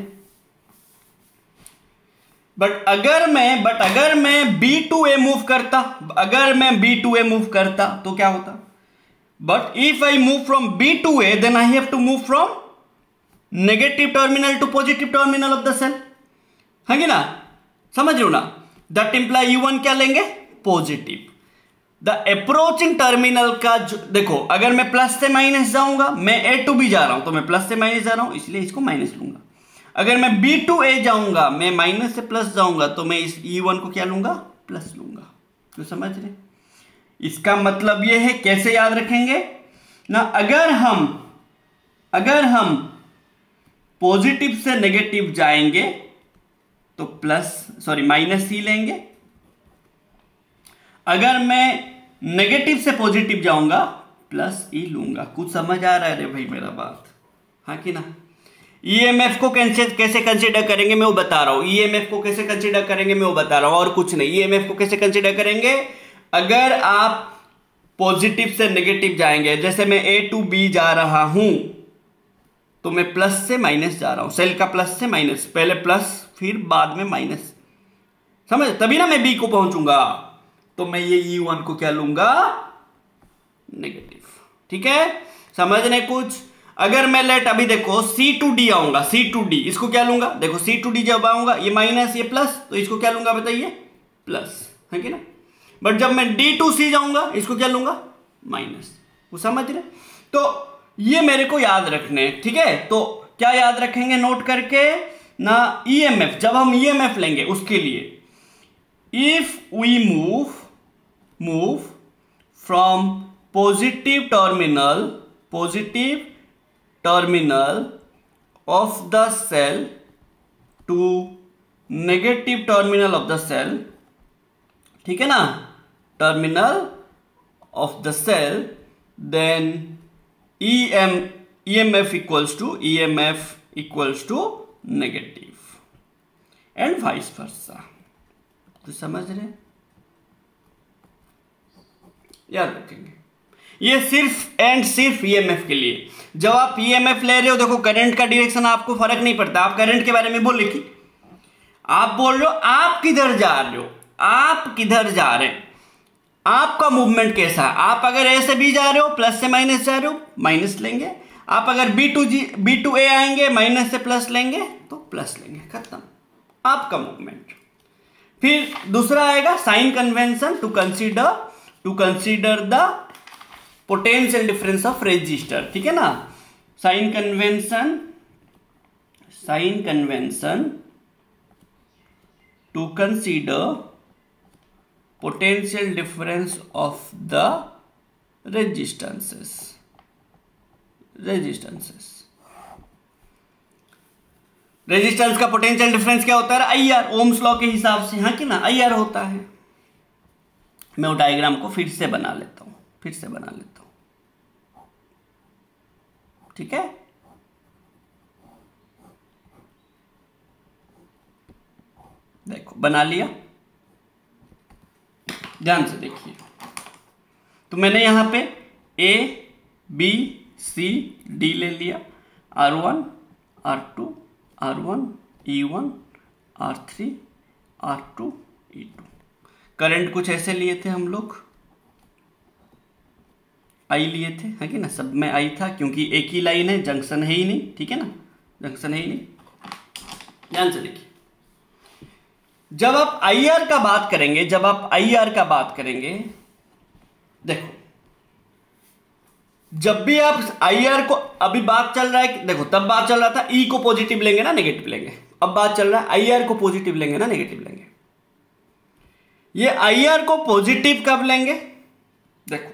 But अगर मैं बट अगर मैं B to A मूव करता अगर मैं B to A मूव करता तो क्या होता? But if I move from B to A, then I have to move from negative terminal to positive terminal of the cell, है कि ना, समझ रहे हो ना। That imply E one क्या लेंगे, पॉजिटिव। The approaching terminal का जो, देखो अगर मैं प्लस से माइनस जाऊंगा, मैं A to B जा रहा हूं तो मैं प्लस से माइनस जा रहा हूं, इसलिए इसको माइनस लूंगा। अगर मैं B to A जाऊंगा, मैं माइनस से प्लस जाऊंगा तो मैं इस E one को क्या लूंगा, प्लस लूंगा। तो समझ रहे, इसका मतलब यह है, कैसे याद रखेंगे ना, अगर हम अगर हम पॉजिटिव से नेगेटिव जाएंगे तो प्लस सॉरी माइनस ही लेंगे। अगर मैं नेगेटिव से पॉजिटिव जाऊंगा प्लस ई लूंगा। कुछ समझ आ रहा है रे भाई मेरा बात, हाँ कि ना। ईएमएफ को कैसे कैसे कंसीडर करेंगे मैं वो बता रहा हूं। ईएमएफ को कैसे कंसीडर करेंगे मैं वो बता रहा हूं, और कुछ नहीं। ईएमएफ को कैसे कंसीडर करेंगे, अगर आप पॉजिटिव से नेगेटिव जाएंगे, जैसे मैं ए टू बी जा रहा हूं तो मैं प्लस से माइनस जा रहा हूं, सेल का प्लस से माइनस, पहले प्लस फिर बाद में माइनस, समझ, तभी ना मैं बी को पहुंचूंगा। तो मैं ये ई वन को क्या लूंगा, नेगेटिव। ठीक है, समझने कुछ। अगर मैं लेट अभी देखो सी टू डी आऊंगा, सी टू डी, इसको क्या लूंगा, देखो सी टू डी जब आऊंगा ये माइनस ये प्लस, तो इसको क्या लूंगा बताइए, प्लस, है कि ना। बट जब मैं डी टू सी जाऊंगा इसको क्या लूंगा, माइनस। वो समझ रहे। तो ये मेरे को याद रखने, ठीक है। तो क्या याद रखेंगे नोट करके ना, ईएमएफ, जब हम ईएमएफ लेंगे उसके लिए if we move move from positive terminal positive terminal of the cell to negative terminal of the cell, ठीक है ना, terminal of the cell, then E M E M F equals to E M F equals to negative and vice versa। तो समझ रहे, याद रखेंगे। ये सिर्फ एंड सिर्फ E M F के लिए। जब आप E M F ले रहे हो, देखो करंट का डायरेक्शन आपको फर्क नहीं पड़ता। आप करंट के बारे में बोले कि आप बोल रहे हो आप किधर जा रहे हो, आप किधर जा रहे हैं, आपका मूवमेंट कैसा है। आप अगर ए से बी जा रहे हो, प्लस से माइनस जा रहे हो, माइनस लेंगे। आप अगर B to G B to A आएंगे, माइनस से प्लस लेंगे तो प्लस लेंगे, खत्म आपका मूवमेंट। फिर दूसरा आएगा sign convention to consider to consider the potential difference of resistor, ठीक है ना। Sign convention sign convention to consider potential difference of the resistances resistances resistance का पोटेंशियल डिफरेंस क्या होता है, आई आर, ओम्स लॉ के हिसाब से, हाँ कि ना, आई आर होता है। मैं वो डायग्राम को फिर से बना लेता हूं फिर से बना लेता हूं ठीक है। देखो बना लिया, ध्यान से देखिए। तो मैंने यहां पे ए बी सी डी ले लिया, R one R two R one E one R three R two E two. Current कुछ ऐसे लिए थे हम लोग, आई लिए थे, है कि ना, सब में आई था क्योंकि एक ही लाइन है, जंक्शन है ही नहीं, ठीक है ना, जंक्शन है ही नहीं। ध्यान से देखिए, जब आप आई आर का बात करेंगे जब आप आई आर का बात करेंगे देखो, जब भी आप आई आर को, अभी बात चल रहा है, देखो तब बात चल रहा था ई को पॉजिटिव लेंगे ना नेगेटिव लेंगे, अब बात चल रहा है आई आर को पॉजिटिव लेंगे ना नेगेटिव लेंगे। ये आई आर को पॉजिटिव कब लेंगे, देखो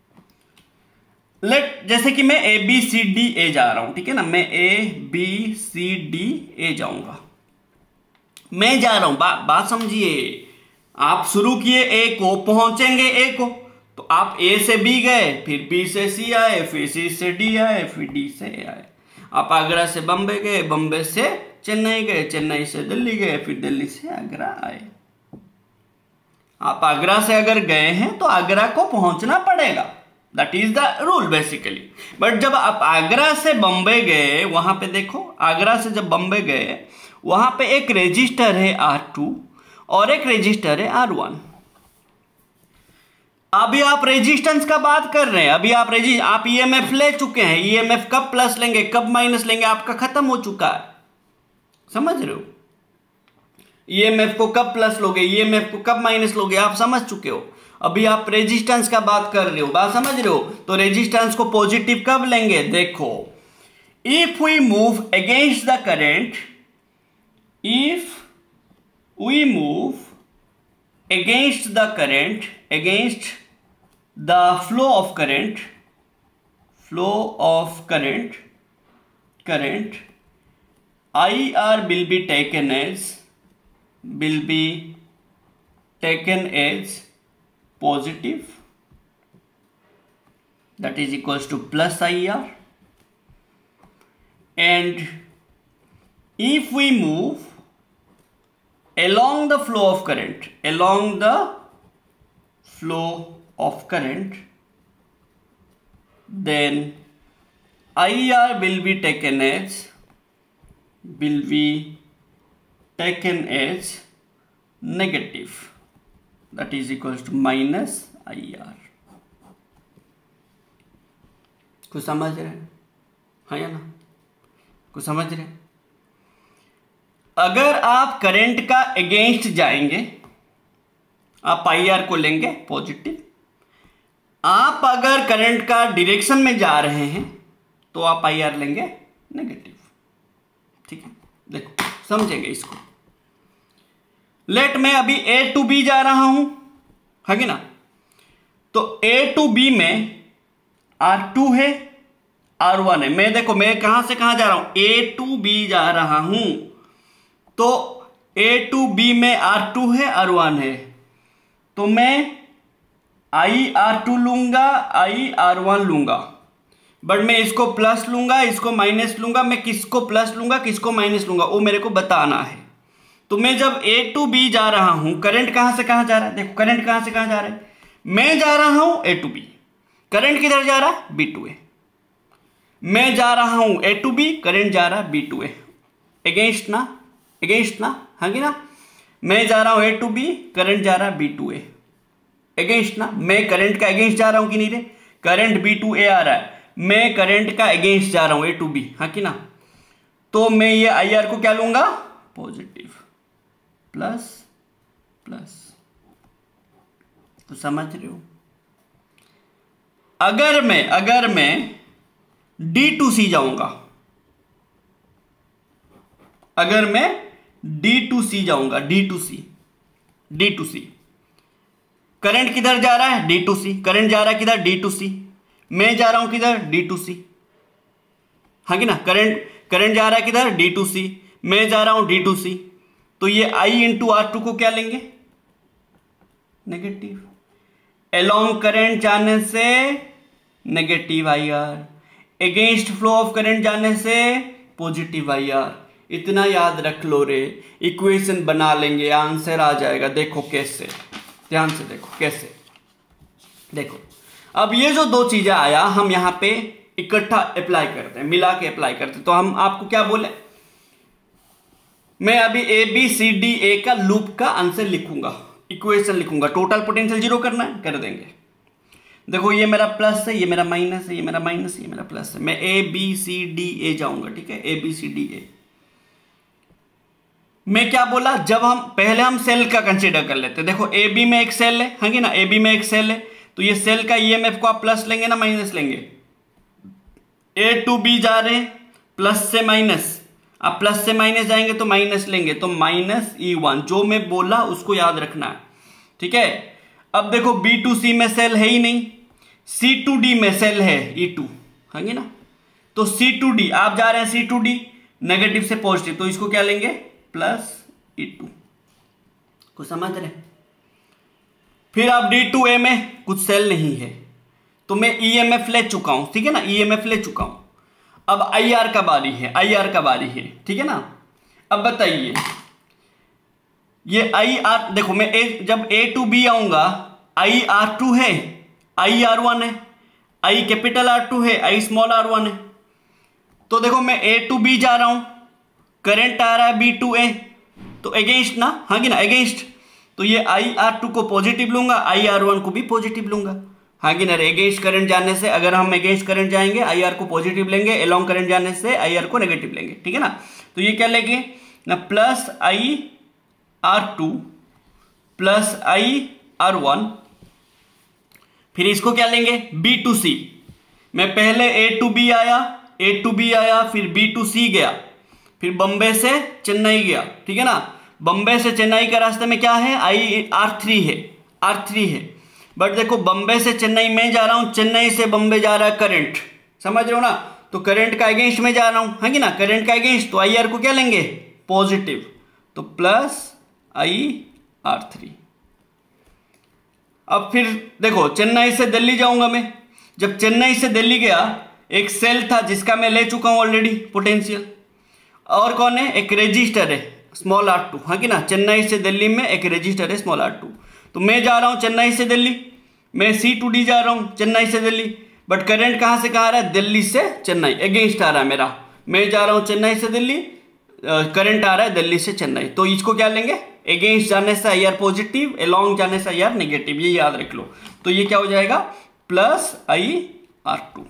लेट, जैसे कि मैं ए बी सी डी ए जा रहा हूं, ठीक है ना, मैं ए बी सी डी ए जाऊंगा, मैं जा रहा हूं, बा, बात समझिए। आप शुरू किए ए को, पहुंचेंगे ए को, तो आप ए से बी गए, फिर बी से सी आए, फिर सी से डी आए, फिर डी से ए आए। आप आगरा से बम्बे गए, बम्बे से चेन्नई गए, चेन्नई से दिल्ली गए, फिर दिल्ली से आगरा आए। आप आगरा से अगर गए हैं तो आगरा को पहुंचना पड़ेगा, that is the rule basically. But जब आप आगरा से बम्बे गए, वहां पे देखो, आगरा से जब बम्बे गए, वहां पे एक रेजिस्टर है आर टू और एक रेजिस्टर है आर वन। अभी आप रेजिस्टेंस का बात कर रहे हैं, अभी आप रेजि आप ईएमएफ ले चुके हैं, ईएमएफ कब प्लस लेंगे कब माइनस लेंगे आपका खत्म हो चुका है, समझ रहे हो। ईएमएफ को कब प्लस लोगे, ईएमएफ को कब माइनस लोगे, आप समझ चुके हो। अभी आप रेजिस्टेंस का बात कर रहे हो, बात समझ रहे हो। तो रेजिस्टेंस को पॉजिटिव कब लेंगे, देखो, if we move against the current if we move against the current against the flow of current flow of current current I R will be taken as will be taken as positive, that is equals to plus I R, and if we move along the flow of current along the flow of current then I R will be taken as will be taken as negative, that is equal to minus I R. कुछ समझ रहे हैं, हाँ या ना? कुछ समझ रहे हैं? अगर आप करंट का अगेंस्ट जाएंगे, आप आई आर को लेंगे पॉजिटिव। आप अगर करंट का डायरेक्शन में जा रहे हैं तो आप आई आर लेंगे नेगेटिव। ठीक है, देखो समझेंगे इसको। लेट मैं अभी ए टू बी जा रहा हूं, है कि ना? तो ए टू बी में आर टू है, आर वन है। मैं देखो मैं कहां से कहां जा रहा हूं, ए टू बी जा रहा हूं। तो ए टू बी में आर टू है, आर वन है, तो मैं आई आर टू लूंगा, आई आर वन लूंगा। बट मैं इसको प्लस लूंगा, इसको माइनस लूंगा। मैं किसको प्लस लूंगा, किसको माइनस लूंगा, वो मेरे को बताना है। तो मैं जब ए टू बी जा रहा हूं, करंट कहां से कहां जा रहा है? देखो करंट कहां से कहां जा रहा है, मैं जा रहा हूं ए टू बी, करंट किधर जा रहा है? B to A. मैं जा रहा हूं ए टू बी, करंट जा रहा है बी टू ए। अगेंस्ट ना, अगेंस्ट ना, हाँ कि ना? मैं जा रहा हूं ए टू बी, करंट जा रहा है बी टू ए। अगेंस्ट ना, मैं करंट का अगेंस्ट जा रहा हूं कि नहीं रे? करंट बी टू ए आ रहा है, मैं करंट का अगेंस्ट जा रहा हूं ए टू बी, हाँ कि ना? तो मैं ये आई आर को क्या लूंगा? Positive, plus plus. तो समझ रहे हो? अगर मैं अगर मैं डी टू सी जाऊंगा, अगर मैं डी टू सी जाऊंगा, D to C, D to C, current किधर जा रहा है? D to C. करंट जा रहा है किधर? D to C. मैं जा रहा हूं किधर? डी टू सी, हाँ कि ना? करंट करंट जा रहा है किधर? D to C. मैं जा रहा हूं डी टू सी। तो ये आई इंटू आर टू को क्या लेंगे? नेगेटिव। अलोंग करंट जाने से negative I R, against flow of current जाने से पॉजिटिव आई आर। इतना याद रख लो रे, इक्वेशन बना लेंगे, आंसर आ जाएगा। देखो कैसे, ध्यान से देखो कैसे। देखो अब ये जो दो चीजें आया, हम यहां पे इकट्ठा अप्लाई करते हैं, मिला के अप्लाई करते हैं। तो हम आपको क्या बोले, मैं अभी ए बी सी डी ए का लूप का आंसर लिखूंगा, इक्वेशन लिखूंगा। टोटल पोटेंशियल जीरो करना है, कर देंगे। देखो ये मेरा प्लस है, ये मेरा माइनस है, ये मेरा माइनस, ये मेरा प्लस है। मैं ए बी सी डी ए जाऊंगा, ठीक है? A B C D A. मैं क्या बोला, जब हम पहले हम सेल का कंसीडर कर लेते हैं। देखो ए बी में एक सेल है, हाँ ना? ए बी में एक सेल है, तो ये सेल का ईएमएफ को आप प्लस लेंगे ना माइनस लेंगे? ए टू बी जा रहे हैं, प्लस से माइनस, आप प्लस से माइनस जाएंगे तो माइनस लेंगे, तो माइनस ई वन। जो मैं बोला उसको याद रखना है, ठीक है? अब देखो बी टू सी में सेल है ही नहीं, सी टू डी में सेल है ई टू, हाँ ना? तो सी टू डी आप जा रहे हैं, सी टू डी नेगेटिव से पॉजिटिव, तो इसको क्या लेंगे? Plus E two. कुछ समझ रहे? फिर आप डी टू ए में कुछ सेल नहीं है, तो मैं ईएमएफ ले चुका हूं, ठीक है ना? ईएमएफ ले चुका हूं। अब आई आर का बारी है, आई आर का बारी है, ठीक है ना? अब बताइए, ये आई आर, देखो मैं ए, जब ए टू बी आऊंगा, आई आर टू है, आई आर वन है, आई कैपिटल आर टू है, आई स्मॉल आर वन है। तो देखो मैं ए टू बी जा रहा हूं, करंट आ रहा है बी टू ए, तो अगेंस्ट ना, हाँ कि ना? अगेंस्ट। तो ये आई आर टू को पॉजिटिव लूंगा, आई आर वन को भी पॉजिटिव लूंगा, हाँ कि ना? अगेंस्ट करंट जाने से, अगर हम अगेंस्ट करंट जाएंगे आई आर को पॉजिटिव लेंगे, अलोंग करंट जाने से आई आर को नेगेटिव लेंगे, ठीक है ना? तो ये क्या लेंगे ना, plus I R two plus I R one. फिर इसको क्या लेंगे? B to C. मैं पहले ए टू बी आया, ए टू बी आया, फिर बी टू सी गया, फिर बम्बे से चेन्नई गया, ठीक है ना? बम्बे से चेन्नई का रास्ते में क्या है? आई आर थ्री है, आर थ्री है। बट देखो बम्बे से चेन्नई में जा रहा हूं, चेन्नई से बम्बे जा रहा है करंट, समझ रहे हो ना? तो करंट का अगेंस्ट में जा रहा हूं, है कि ना? करंट का अगेंस्ट, तो आई आर को क्या लेंगे? पॉजिटिव, तो प्लस आई आर थ्री। अब फिर देखो चेन्नई से दिल्ली जाऊंगा मैं, जब चेन्नई से दिल्ली गया, एक सेल था जिसका मैं ले चुका हूं ऑलरेडी पोटेंशियल, और कौन है? एक रजिस्टर है स्मॉल आर टू, हाँ कि ना? चेन्नई से दिल्ली में एक रजिस्टर है स्मॉल आर टू। तो मैं जा रहा हूं चेन्नई से दिल्ली, मैं सी टू डी जा रहा हूं चेन्नई से दिल्ली, बट करंट कहां से कहां आ रहा है? दिल्ली से चेन्नई, अगेंस्ट आ रहा है मेरा। मैं जा रहा हूं चेन्नई से दिल्ली, करंट आ रहा है दिल्ली से चेन्नई, तो इसको क्या लेंगे, अगेंस्ट जाने से आई आर पॉजिटिव, अलोंग जाने से आई आर नेगेटिव, ये याद रख लो। तो ये क्या हो जाएगा, प्लस आई आर टू।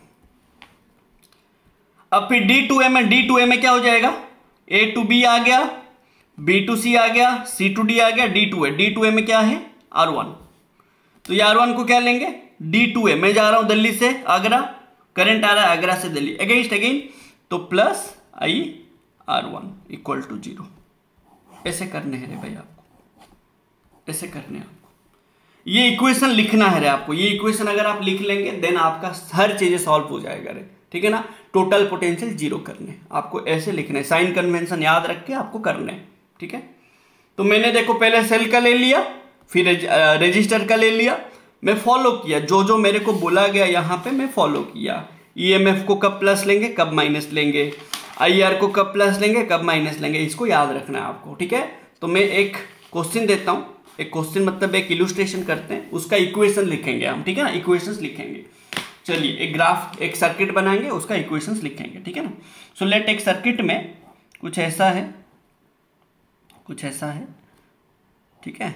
अब फिर डी टू ए में, डी टू ए में क्या हो जाएगा, ए टू बी आ गया, बी टू सी आ गया, सी टू डी आ गया, D to A, D to A में क्या है आर वन। तो ये आर वन को क्या लेंगे, डी टू ए, मैं जा रहा हूं दिल्ली से आगरा, करंट आ रहा है आगरा से दिल्ली, अगेंस्ट अगेन, तो plus I R one equal to zero. ऐसे करने हैं रे भाई आपको, ऐसे करने हैं आपको, ये इक्वेशन लिखना है रे आपको। ये इक्वेशन अगर आप लिख लेंगे देन आपका हर चीजें सॉल्व हो जाएगा रे, ठीक है ना। टोटल पोटेंशियल जीरो करने आपको ऐसे लिखने, साइन कन्वेंशन याद रख के आपको करने, ठीक है। तो मैंने देखो पहले सेल का ले लिया, फिर रजिस्टर का ले लिया, मैं फॉलो किया, जो जो मेरे को बोला गया यहाँ पे मैं फॉलो किया। ईएमएफ को कब प्लस लेंगे कब माइनस लेंगे, आईआर को कब प्लस लेंगे कब माइनस लेंगे, इसको याद रखना है आपको, ठीक है। तो मैं एक क्वेश्चन देता हूँ, एक क्वेश्चन मतलब एक इलुस्ट्रेशन करते हैं, उसका इक्वेशन लिखेंगे हम, ठीक है ना, इक्वेशंस लिखेंगे। चलिए एक ग्राफ, एक सर्किट बनाएंगे, उसका इक्वेशंस लिखेंगे, ठीक है ना। सो लेट एक सर्किट में कुछ ऐसा है, कुछ ऐसा है, ठीक है।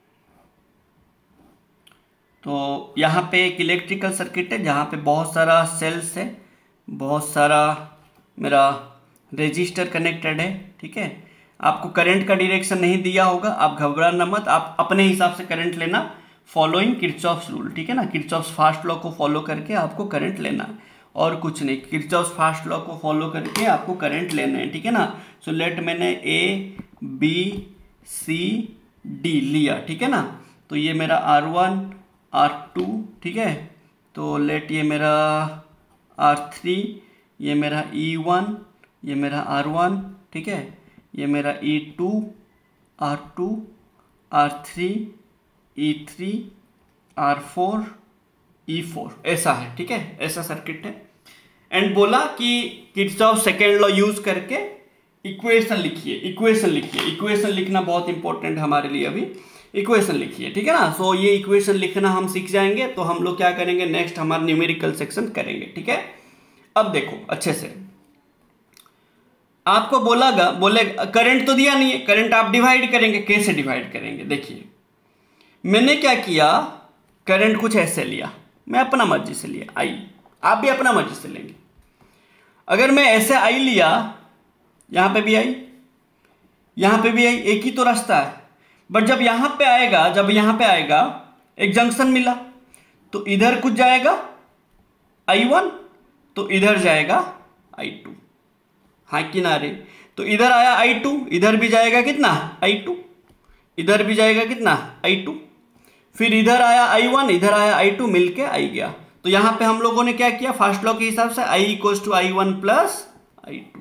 तो यहाँ पे एक इलेक्ट्रिकल सर्किट है जहाँ पे बहुत सारा सेल्स है, बहुत सारा मेरा रेजिस्टर कनेक्टेड है, ठीक है। आपको करंट का डायरेक्शन नहीं दिया होगा, आप घबराना मत, आप अपने हिसाब से करंट लेना, फॉलोइंग किरचॉफ्स रूल, ठीक है ना। किरचॉफ्स फास्ट लॉ को फॉलो करके आपको करंट लेना है और कुछ नहीं, किरचॉफ्स फास्ट लॉ को फॉलो करके आपको करंट लेना है, ठीक है ना। सो लेट मैंने ए बी सी डी लिया, ठीक है ना। तो ये मेरा आर वन आर टू, ठीक है। तो लेट ये मेरा आर थ्री, ये मेरा ई वन, ये मेरा आर वन, ठीक है। ये मेरा E two, R two, R three, E three, R four, E four, ऐसा है, ठीक है, ऐसा सर्किट है। एंड बोला कि किरचॉफ सेकेंड लॉ यूज करके इक्वेशन लिखिए, इक्वेशन लिखिए, इक्वेशन लिखना बहुत इंपॉर्टेंट है हमारे लिए, अभी इक्वेशन लिखिए, ठीक है ना। सो so, ये इक्वेशन लिखना हम सीख जाएंगे तो हम लोग क्या करेंगे, नेक्स्ट हमारा न्यूमेरिकल सेक्शन करेंगे, ठीक है। अब देखो अच्छे से, आपको बोलागा, बोले करंट तो दिया नहीं है, करंट आप डिवाइड करेंगे, कैसे डिवाइड करेंगे, देखिए मैंने क्या किया, करंट कुछ ऐसे लिया, मैं अपना मर्जी से लिया आई, आप भी अपना मर्जी से लेंगे। अगर मैं ऐसे आई लिया, यहां पे भी आई, यहां पे भी आई, एक ही तो रास्ता है, बट जब यहां पे आएगा, जब यहां पे आएगा एक जंक्शन मिला, तो इधर कुछ जाएगा आई वन, तो इधर जाएगा आई टू, हाँ किनारे, तो इधर आया आई टू, इधर भी जाएगा कितना आई टू, इधर भी जाएगा कितना आई टू, फिर इधर आया आई वन, इधर आया आई टू, मिलके आई गया। तो यहां पे हम लोगों ने क्या किया, फास्ट लॉ के हिसाब से I equals to I one plus I two.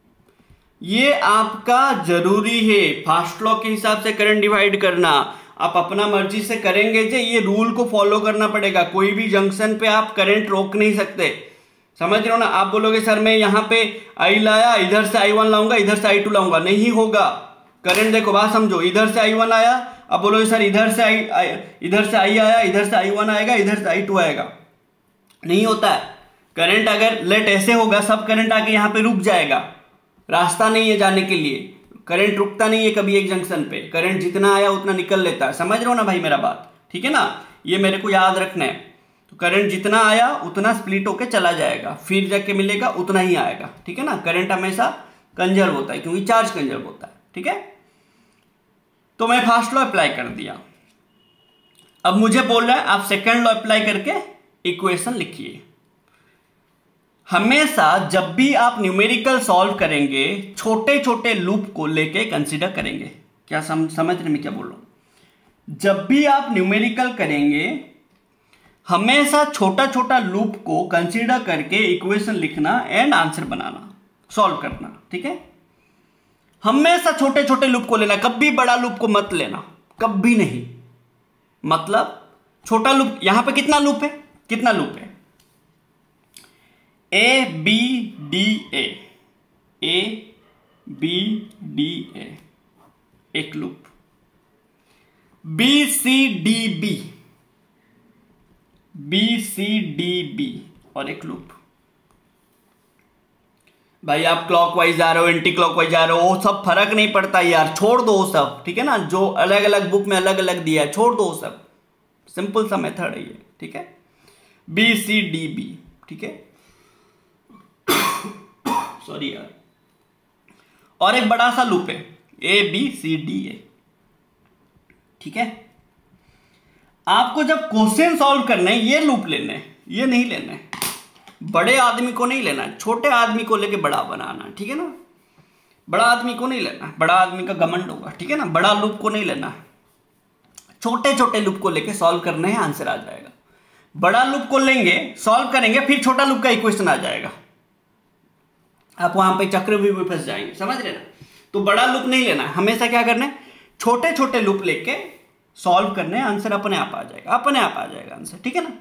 ये आपका जरूरी है, फास्ट लॉ के हिसाब से करंट डिवाइड करना। आप अपना मर्जी से करेंगे जे, ये रूल को फॉलो करना पड़ेगा, कोई भी जंक्शन पे आप करंट रोक नहीं सकते, समझ रहे हो ना। आप बोलोगे सर मैं यहाँ पे आई लाया, इधर से आई वन लाऊंगा, इधर से आई टू लाऊंगा, नहीं होगा। करंट देखो, बात समझो, इधर से आई वन आया, अब बोलोगे सर इधर से आई, आई इधर से आई आया, इधर से आई वन आएगा, इधर से आई टू आएगा, नहीं होता है। करंट अगर लेट ऐसे होगा, सब करंट आके यहाँ पे रुक जाएगा, रास्ता नहीं है जाने के लिए, करंट रुकता नहीं है कभी एक जंक्शन पे, करंट जितना आया उतना निकल लेता है, समझ रहे हो ना भाई मेरा बात, ठीक है ना। ये मेरे को याद रखना है, तो करंट जितना आया उतना स्प्लिट होके चला जाएगा, फिर जाके मिलेगा उतना ही आएगा, ठीक है ना। करंट हमेशा कंजर्व होता है क्योंकि चार्ज कंजर्व होता है, ठीक है। तो मैं फास्ट लॉ अप्लाई कर दिया, अब मुझे बोल रहा है आप सेकंड लॉ अप्लाई करके इक्वेशन लिखिए। हमेशा जब भी आप न्यूमेरिकल सॉल्व करेंगे, छोटे छोटे लूप को लेके कंसीडर करेंगे। क्या सम, समझ रहे मैं क्या बोल रहा हूं, जब भी आप न्यूमेरिकल करेंगे हमेशा छोटा छोटा लूप को कंसीडर करके इक्वेशन लिखना एंड आंसर बनाना, सॉल्व करना, ठीक है। हमेशा छोटे छोटे लूप को लेना, कभी बड़ा लूप को मत लेना, कभी नहीं। मतलब छोटा लूप, यहां पे कितना लूप है, कितना लूप है, A B D A, A B D A एक loop, B C D B, B C D B और एक लूप, भाई आप क्लॉकवाइज जा रहे हो, एंटी क्लॉकवाइज जा रहे हो, वो सब फर्क नहीं पड़ता यार, छोड़ दो वो सब, ठीक है ना। जो अलग अलग बुक में अलग अलग दिया है छोड़ दो वो सब, सिंपल सा मेथड है ये, ठीक है। बी सी डी बी, ठीक है, सॉरी यार। और एक बड़ा सा लूप है ए बी सी डी ए, ठीक है। आपको जब क्वेश्चन सॉल्व करने हैं ये लूप लेने हैं, ये नहीं लेना है, बड़े आदमी को नहीं लेना है, छोटे आदमी को लेके बड़ा बनाना है, ठीक है ना। बड़ा आदमी को नहीं लेना है, बड़ा आदमी का घमंड होगा, ठीक है ना। बड़ा लूप को नहीं लेना है, छोटे छोटे लूप को लेके सॉल्व करने हैं, आंसर आ जाएगा। बड़ा लूप को लेंगे, सॉल्व करेंगे, फिर छोटा लूप का इक्वेशन आ जाएगा, आप वहां पे चक्रव्यूह में फंस जाएंगे, समझ रहे ना। तो बड़ा लूप नहीं लेना है, हमेशा क्या करना है, छोटे छोटे लूप लेके सॉल्व करने हैं, आंसर अपने आप आ जाएगा, अपने आप आ जाएगा आंसर, ठीक है ना।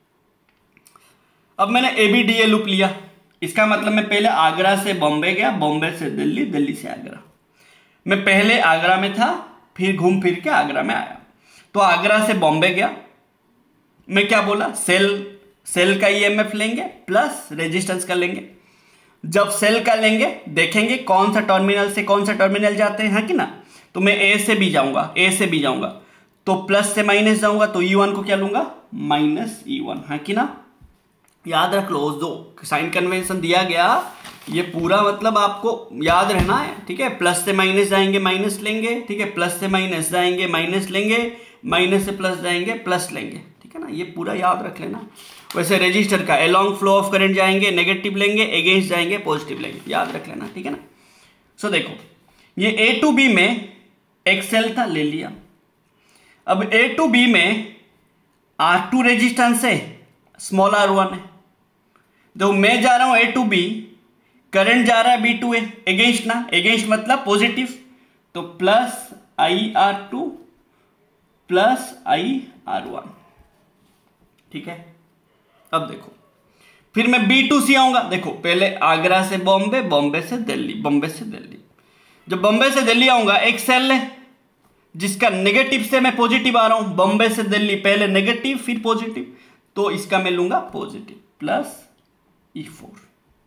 अब मैंने A B D A loop लिया, इसका मतलब मैं पहले आगरा से बॉम्बे गया, बॉम्बे से दिल्ली, दिल्ली से आगरा। मैं पहले आगरा में था, फिर घूम फिर के आगरा में आया। तो आगरा से बॉम्बे गया, मैं क्या बोला, सेल सेल का ईएमएफ लेंगे प्लस रेजिस्टेंस का लेंगे। जब सेल का लेंगे देखेंगे कौन सा टर्मिनल से कौन सा टर्मिनल जाते हैं, हाँ कि ना। तो मैं ए से भी जाऊंगा, ए से भी जाऊंगा, तो प्लस से माइनस जाऊंगा, तो ई वन को क्या लूंगा, माइनस ई वन, हाँ कि ना। याद रख लो, जो साइन कन्वेंशन दिया गया ये पूरा मतलब आपको याद रहना है, ठीक है। प्लस से माइनस जाएंगे माइनस लेंगे, ठीक है, प्लस से माइनस जाएंगे माइनस लेंगे, माइनस से प्लस जाएंगे प्लस लेंगे, ठीक है ना। ये पूरा याद रख लेना। वैसे रजिस्टर का अलोंग फ्लो ऑफ करंट जाएंगे नेगेटिव लेंगे, अगेंस्ट जाएंगे पॉजिटिव लेंगे, याद रख लेना, ठीक है ना। सो देखो ये ए टू बी में एक्सएल था, ले लिया। अब ए टू बी में आर टू रेजिस्टेंस है, स्मॉल आर वन है। जो मैं जा रहा हूं ए टू बी, करंट जा रहा है बी टू ए, अगेंस्ट ना, अगेंस्ट मतलब पॉजिटिव, तो plus I R two plus I R one, ठीक है। अब देखो फिर मैं बी टू सी आऊंगा, देखो पहले आगरा से बॉम्बे, बॉम्बे से दिल्ली, बॉम्बे से दिल्ली। जब बॉम्बे से दिल्ली आऊंगा एक सेल है जिसका नेगेटिव से मैं पॉजिटिव आ रहा हूं, बॉम्बे से दिल्ली पहले नेगेटिव फिर पॉजिटिव, तो इसका मैं लूंगा positive plus E four.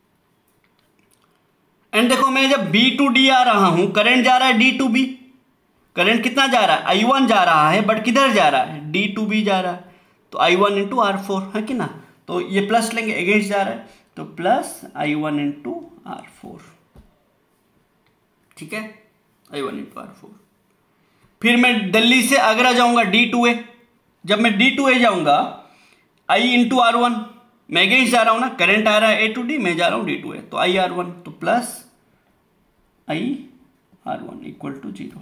And देखो मैं जब बी टू डी आ रहा हूं, करंट जा रहा है डी टू बी, करंट कितना जा रहा है, आई वन जा रहा है, बट किधर जा रहा है, डी टू बी जा रहा है, तो I one into R four, है कि ना। तो ये प्लस लेंगे, अगेंस्ट जा रहा है, तो plus I one into R four, ठीक है, I one into R four. फिर मैं दिल्ली से आगरा जाऊंगा डी टू ए, जब मैं डी टू ए जाऊंगा आई इंटू आर वन, मैं अगेंस्ट जा रहा हूं ना, करंट आ रहा है ए टू डी, मैं जा रहा हूं डी टू ए, तो आई आर वन, तो plus I R one equal to zero.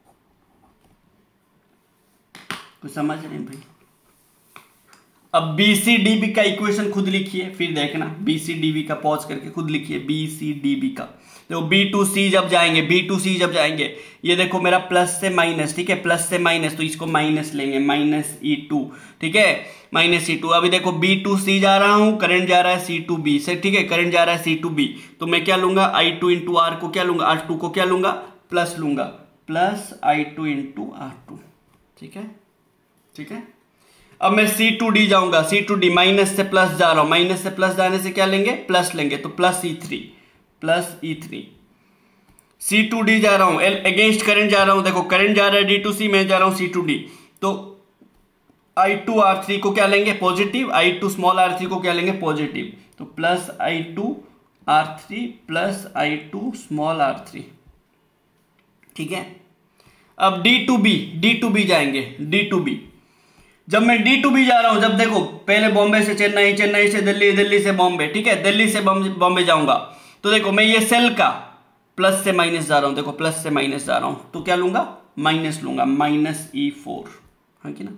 कुछ समझ रहे हैं भाई। अब बी सी डी बी का इक्वेशन खुद लिखिए, फिर देखना बी सी डी बी का पॉज करके खुद लिखिए, बी सी डी बी का। तो बी टू सी जब जाएंगे, बी टू सी जब जाएंगे, ये देखो मेरा प्लस से माइनस, ठीक है, प्लस से माइनस, तो इसको माइनस लेंगे, माइनस ई टू, ठीक है, माइनस ई टू। अभी देखो बी टू सी जा रहा हूं, करंट जा रहा है सी टू बी से, ठीक है, करंट जा रहा है सी टू बी, तो मैं क्या लूंगा, आई टू इंटू आर को क्या लूंगा, आर टू को क्या लूंगा, प्लस लूंगा, plus I two into R two, ठीक है, ठीक है। अब मैं सी टू डी जाऊंगा, सी टू डी माइनस से प्लस जा रहा हूं, माइनस से प्लस जाने से क्या लेंगे, प्लस लेंगे, तो plus E three, plus E three. C to D जा रहा हूं, अगेंस्ट करंट जा रहा हूं, देखो करंट जा रहा है डी टू सी, मैं जा रहा हूं सी टू डी, तो आई टू आर थ्री को क्या लेंगे, positive, I two small R three को क्या लेंगे, पॉजिटिव, तो plus I two R three plus I two small R three, ठीक है। अब D to B, D to B जाएंगे, डी टू बी, जब मैं डी टू बी जा रहा हूं, जब देखो पहले बॉम्बे से चेन्नई, चेन्नई से दिल्ली, दिल्ली से बॉम्बे, ठीक है, दिल्ली से बॉम्बे जाऊंगा, तो देखो मैं ये सेल का प्लस से माइनस जा रहा हूं, देखो प्लस से माइनस जा रहा हूं, तो क्या लूंगा, माइनस लूंगा, माइनस ई फोर, है कि ना।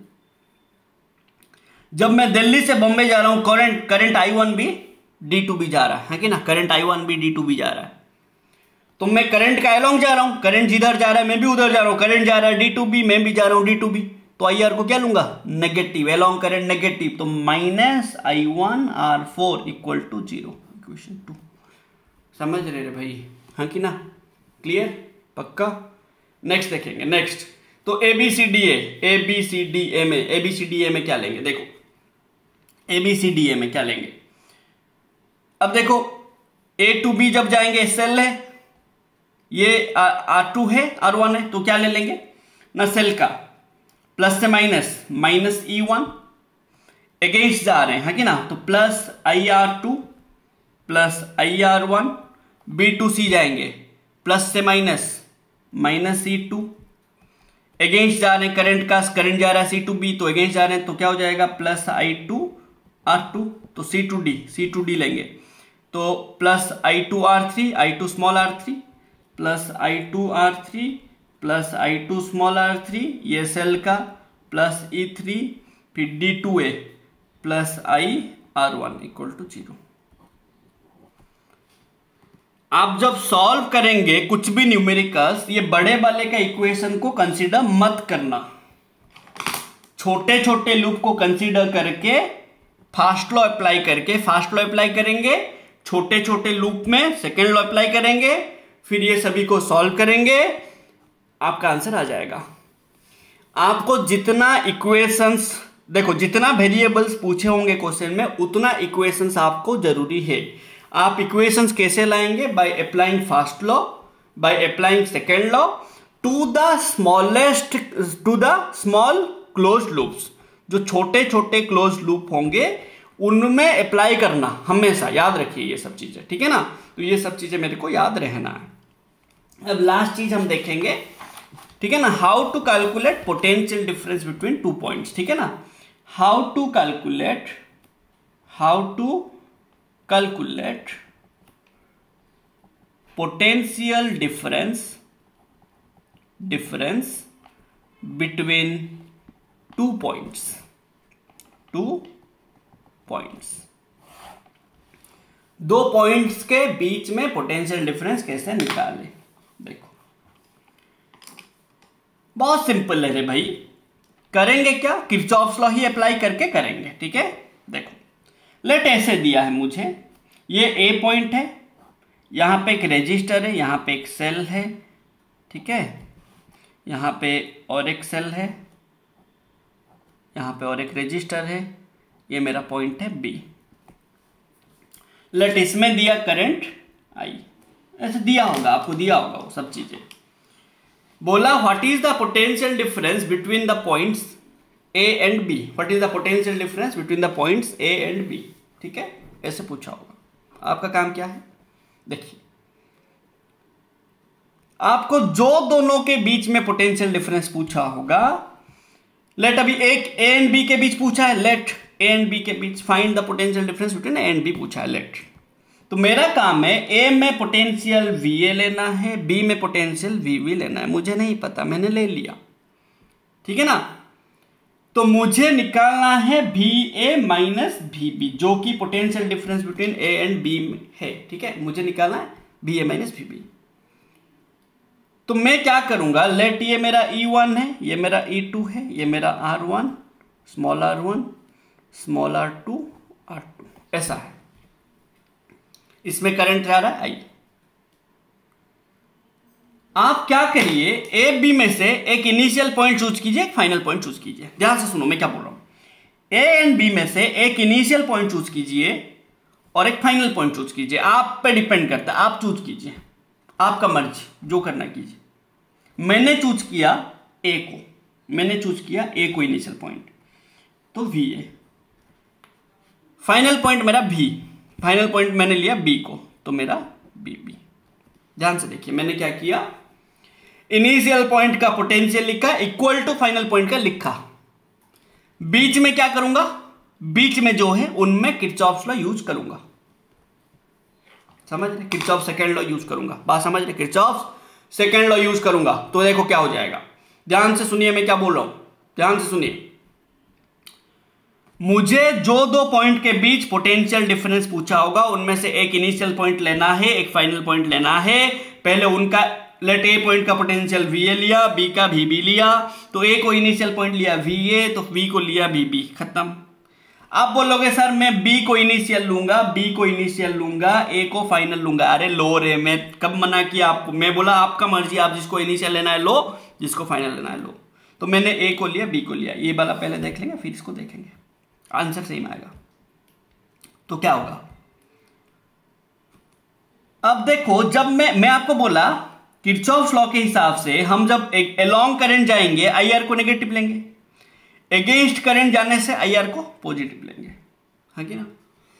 जब मैं दिल्ली से बॉम्बे जा रहा हूं, करंट करंट आई वन भी डी टू बी जा रहा है, है कि ना, करंट आई वन भी डी टू बी जा रहा है, तो मैं करंट का अलोंग जा रहा हूं, करंट जिधर जा रहा है मैं भी उधर जा रहा हूं, करंट जा रहा है डी टू बी, मैं भी जा रहा हूं डी टू बी, तो आई आर को क्या लूंगा, नेगेटिव, अलोंग करंट नेगेटिव, तो minus I one R four equal to zero, equation two. समझ रहे रे भाई, हाँ कि ना, क्लियर, पक्का। नेक्स्ट देखेंगे, नेक्स्ट तो A B C D A, A B C D A में, A B C D A में क्या लेंगे, देखो ए बी सी डी ए में क्या लेंगे। अब देखो ए टू बी जब जाएंगे सेल है, ये आर टू है आर वन है, तो क्या ले लेंगे ना सेल का, प्लस से minus minus E one, against जा रहे हैं है कि ना, तो plus I R two plus I R one, B to C जाएंगे प्लस से minus minus E two, against जा रहे हैं करंट का, करंट जा रहा है सी टू बी, तो अगेंस्ट जा रहे हैं तो क्या हो जाएगा plus I two R two, तो C to D C to D लेंगे, तो plus I two R three I two small R three plus I two R three plus I two small R three, ये cell का plus E three, फिर D to A plus I R one equal to zero. आप जब solve करेंगे कुछ भी numericals, ये बड़े वाले का इक्वेशन को कंसीडर मत करना, छोटे छोटे लूप को कंसीडर करके फास्ट लॉ अप्लाई करके, फास्ट लॉ अप्लाई करेंगे, छोटे छोटे लूप में सेकेंड लॉ अप्लाई करेंगे, फिर ये सभी को सॉल्व करेंगे, आपका आंसर आ जाएगा। आपको जितना इक्वेशंस, देखो जितना वेरिएबल्स पूछे होंगे क्वेश्चन में, उतना इक्वेशंस आपको जरूरी है। आप इक्वेशंस कैसे लाएंगे? By applying first law, by applying second law to the smallest to the small closed loops. जो छोटे छोटे क्लोज्ड लूप होंगे उनमें अप्लाई करना हमेशा, याद रखिए ये सब चीजें, ठीक है ना। तो ये सब चीजें मेरे को याद रहना है। अब लास्ट चीज हम देखेंगे, ठीक है ना, how to calculate potential difference between two points, ठीक है ना। How to calculate how to calculate potential difference difference between two points two points दो पॉइंट्स के बीच में पोटेंशियल डिफरेंस कैसे निकालें। देखो बहुत सिंपल है रे भाई, करेंगे क्या, किरचॉफ्स लॉ ही अप्लाई करके करेंगे, ठीक है। देखो लेट ऐसे दिया है मुझे, ये ए पॉइंट है, यहां पे एक रेजिस्टर है, यहां पे एक सेल है, ठीक है, यहां पे और एक सेल है, यहां पे और एक रेजिस्टर है, ये मेरा पॉइंट है बी। लेट इसमें दिया करंट आई, ऐसे दिया होगा, आपको दिया होगा वो सब चीजें। बोला what is the potential difference between the points A and B, what is the potential difference between the points A and B, ठीक है, ऐसे पूछा होगा। आपका काम क्या है, देखिए आपको जो दोनों के बीच में पोटेंशियल डिफरेंस पूछा होगा, लेट अभी एक ए एंड बी के बीच पूछा है, लेट ए एंड बी के बीच find the potential difference between A and B पूछा है, लेट। तो मेरा काम है ए में पोटेंशियल वी ए लेना है, बी में पोटेंशियल वी वी लेना है, मुझे नहीं पता, मैंने ले लिया, ठीक है ना। तो मुझे निकालना है V A minus V B, जो कि potential difference between A and B है, ठीक है, मुझे निकालना है V A minus V B. तो मैं क्या करूंगा, लेट ये मेरा ई वन है, ये मेरा ई टू है, ये मेरा R one small R one small R two R two, ऐसा है। इसमें करंट जा रहा है आई। आप क्या करिए, ए बी में से एक इनिशियल पॉइंट चूज कीजिए, एक फाइनल पॉइंट चूज कीजिए। ध्यान से सुनो मैं क्या बोल रहा हूं। ए एंड बी में से एक इनिशियल पॉइंट चूज कीजिए और एक फाइनल पॉइंट चूज कीजिए, आप पे डिपेंड करता है, आप चूज कीजिए, आपका मर्जी, जो करना कीजिए। मैंने चूज किया ए को, मैंने चूज किया ए को इनिशियल पॉइंट, तो वी ए। फाइनल पॉइंट मेरा भी, फाइनल पॉइंट मैंने लिया बी को, तो मेरा बी बी। ध्यान से देखिए मैंने क्या किया, इनिशियल पॉइंट का पोटेंशियल लिखा इक्वल टू फाइनल पॉइंट का लिखा। बीच में क्या करूंगा, बीच में जो है उनमें किरचॉफ्स लॉ यूज करूंगा, समझ रहे, किरचॉफ सेकेंड लॉ यूज करूंगा, बात समझ रहे, किरचॉफ सेकेंड लॉ यूज करूंगा। तो देखो क्या हो जाएगा, ध्यान से सुनिए मैं क्या बोल रहा हूं, ध्यान से सुनिए। मुझे जो दो पॉइंट के बीच पोटेंशियल डिफरेंस पूछा होगा उनमें से एक इनिशियल पॉइंट लेना है, एक फाइनल पॉइंट लेना है। पहले उनका लेट ए पॉइंट का पोटेंशियल वी ए लिया, बी का वी बी लिया, तो ए को इनिशियल पॉइंट लिया वी ए, तो बी को लिया वी बी, खत्म। आप बोलोगे सर मैं बी को इनिशियल लूंगा, बी को इनिशियल लूंगा, ए को फाइनल लूंगा। अरे लो रे, मैं कब मना किया आपको, मैं बोला आपका मर्जी, आप जिसको इनिशियल लेना है लो, जिसको फाइनल लेना है लो। तो मैंने ए को लिया, बी को लिया, ये वाला पहले देख लेंगे फिर इसको देखेंगे, आंसर सही में आएगा। तो क्या होगा, अब देखो, जब मैं मैं आपको बोला किरचॉफ लॉ के हिसाब से हम जब एक अलोंग करंट जाएंगे आई आर को नेगेटिव लेंगे, अगेंस्ट करंट जाने से आई आर को पॉजिटिव लेंगे, है कि ना?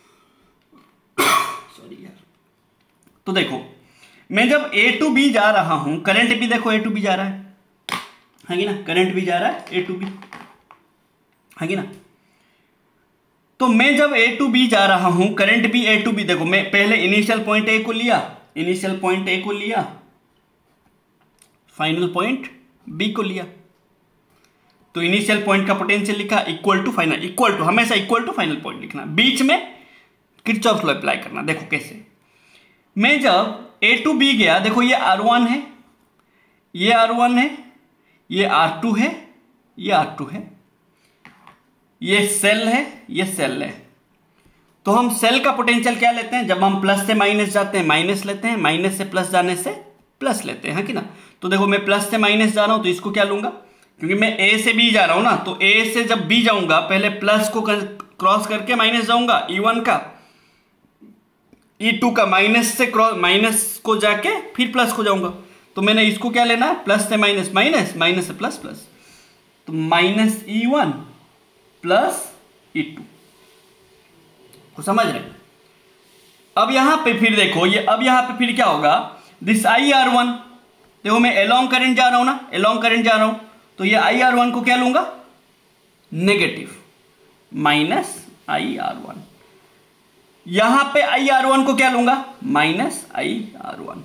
सॉरी यार। तो देखो, मैं जब ए टू बी जा रहा हूं, करंट भी देखो ए टू बी जा रहा है, है कि ना? करंट भी जा रहा है ए टू बी, है कि ना? तो मैं जब ए टू बी जा रहा हूं, करंट भी ए टू बी, देखो मैं पहले इनिशियल पॉइंट ए को लिया, इनिशियल पॉइंट ए को लिया, फाइनल पॉइंट बी को लिया, तो इनिशियल पॉइंट का पोटेंशियल लिखा equal to final, equal to हमेशा इक्वल टू फाइनल पॉइंट लिखना, बीच में किरचॉफ लॉ अप्लाई करना। देखो कैसे, मैं जब ए टू बी गया, देखो ये आर वन है, ये आर वन है, ये आर टू है, ये आर टू है, ये सेल है, ये सेल है। तो हम सेल का पोटेंशियल क्या लेते हैं? जब हम प्लस से माइनस जाते हैं माइनस लेते हैं, माइनस से प्लस जाने से प्लस लेते हैं, है कि ना? तो देखो मैं प्लस से माइनस जा रहा हूं तो इसको क्या लूंगा, क्योंकि मैं ए से बी जा रहा हूं ना, तो ए से जब बी जाऊंगा पहले प्लस को क्रॉस करके माइनस जाऊंगा, ई वन का, ई टू का, माइनस से क्रॉस माइनस को जाके फिर प्लस को जाऊंगा। तो मैंने इसको क्या लेना है? प्लस से माइनस माइनस, माइनस से प्लस प्लस, तो minus E one plus E two को समझ रहे? अब यहां पे फिर देखो, ये अब यहां पे फिर क्या होगा, दिस आई आर वन, देखो मैं अलोंग करंट जा रहा हूं ना, अलोंग करंट जा रहा हूं, तो ये आई आर वन को क्या लूंगा? Negative, minus I R one. यहां पे आई आर वन को क्या लूंगा? Minus I R one.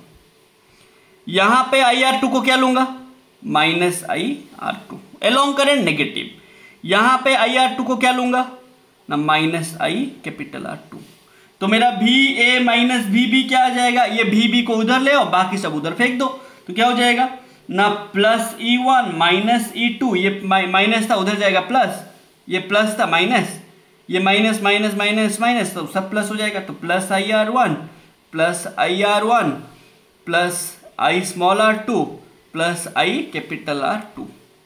यहां पे आई आर टू को क्या लूंगा? Minus I R two, along current negative. यहां पे आई आर टू को क्या लूंगा ना? Minus I capital R two. तो मेरा भी ए माइनस भी बी क्या आ जाएगा? ये भी बी को उधर ले आओ, बाकी सब उधर फेंक दो, तो क्या हो जाएगा ना? Plus E one minus E two, ये माइनस था उधर जाएगा प्लस, ये प्लस था माइनस, ये माइनस माइनस माइनस माइनस, तो सब प्लस हो जाएगा। तो plus I R one plus I R one plus I small R two plus I capital R two.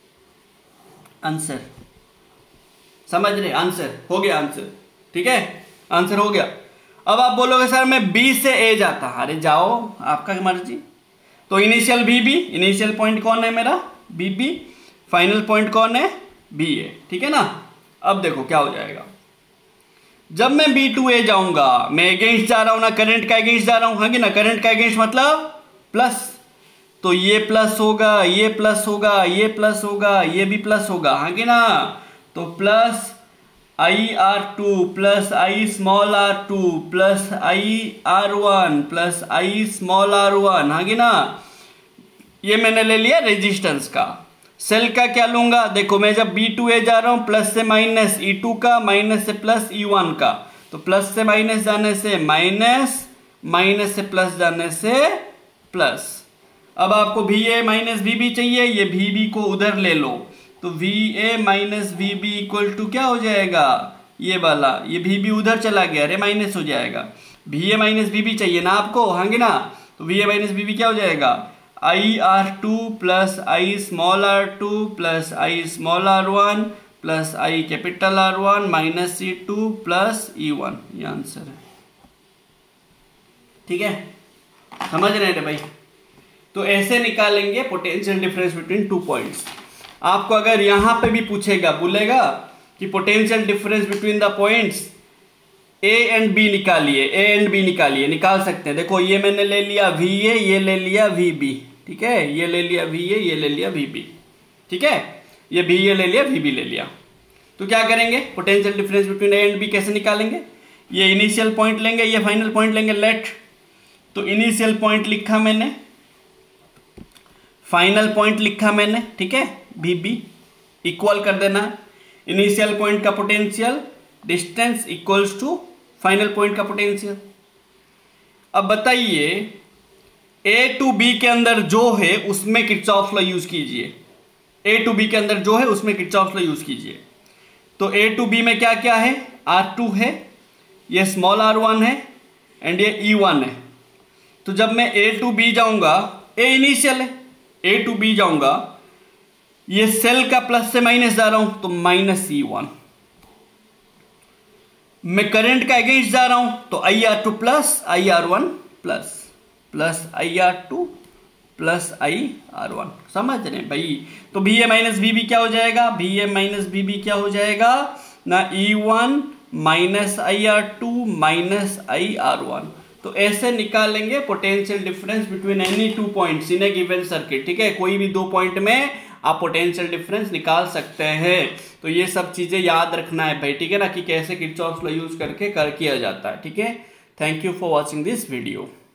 Answer समझ रहे? आंसर हो गया, आंसर ठीक है, आंसर हो गया। अब आप बोलोगे सर मैं बी से ए जाता, अरे जाओ, आपका मर्जी। तो initial B B, initial point कौन है मेरा? बी बी, फाइनल पॉइंट कौन है? बी ए, ठीक है ना? अब देखो क्या हो जाएगा, जब मैं बी टू ए जाऊंगा, मैं अगेंस्ट जा रहा हूं ना, करंट का अगेंस्ट जा रहा हूं, हाँ कि ना? करंट का अगेंस्ट मतलब प्लस, तो ये प्लस होगा, ये प्लस होगा, ये प्लस होगा, ये भी प्लस होगा, हाँ कि ना? तो plus I R two plus I small R two plus I R one plus I small R one, हाँ कि ना? ये मैंने ले लिया रेजिस्टेंस का। सेल का क्या लूंगा? देखो मैं जब बी टू ए जा रहा हूं, प्लस से माइनस ई टू का, माइनस से प्लस ई वन का, तो प्लस से माइनस जाने से माइनस, माइनस से प्लस जाने से प्लस। अब आपको V A minus V B चाहिए, ये वी बी को उधर ले लो, तो V A minus V B equal to क्या हो जाएगा? ये वाला, ये वी बी उधर चला गया, अरे माइनस हो जाएगा। V A minus V B चाहिए ना आपको, हाँ कि ना? तो V A minus V B क्या हो जाएगा? I R two plus I small R two plus I small R one plus I capital R one minus E two plus E one, ये आंसर है, ठीक है? समझ रहे हैं भाई? तो ऐसे निकालेंगे potential difference between two points. आपको अगर यहां पे भी पूछेगा, बोलेगा कि potential difference between the points A and B निकालिए, ए एंड बी निकालिए, निकाल सकते हैं। देखो ये मैंने ले लिया वी ए, ये ले लिया वी बी, ठीक है? ये ले लिया वी ए, ये ले लिया वी बी, ठीक है? ये वी ए ले लिया, वी बी ले लिया। तो क्या करेंगे? Potential difference between A and B कैसे निकालेंगे? ये इनिशियल पॉइंट लेंगे, ये फाइनल पॉइंट लेंगे, लेट। तो इनिशियल पॉइंट लिखा मैंने, फाइनल पॉइंट लिखा मैंने, ठीक है? बी बी इक्वल कर देना, इनिशियल पॉइंट का potential distance equals to final point का पोटेंशियल। अब बताइए ए टू बी के अंदर जो है उसमें किरचॉफ लॉ यूज कीजिए, ए टू बी के अंदर जो है उसमें किरचॉफ लॉ यूज कीजिए। तो ए टू बी में क्या क्या है? आर टू है, ये स्मॉल आर वन है एंड ये ई वन है। तो जब मैं ए टू बी जाऊंगा, ए इनिशियल है, ए टू बी जाऊंगा, ये सेल का प्लस से माइनस जा रहा हूं तो माइनस ई वन। मैं करंट का अगेंस्ट जा रहा हूं तो I R two plus I R one plus, plus I R two plus I R one. समझ रहे हैं भाई? तो V A minus V B क्या हो जाएगा? V A minus V B क्या हो जाएगा ना? E one minus I R two minus I R one. तो ऐसे निकालेंगे potential difference between any two points in a given circuit. ठीक है, कोई भी दो पॉइंट में आप पोटेंशियल डिफरेंस निकाल सकते हैं। तो ये सब चीजें याद रखना है भाई, ठीक है ना, कि कैसे किरचॉफ्स लॉ यूज करके कर किया जाता है। ठीक है, thank you for watching this video.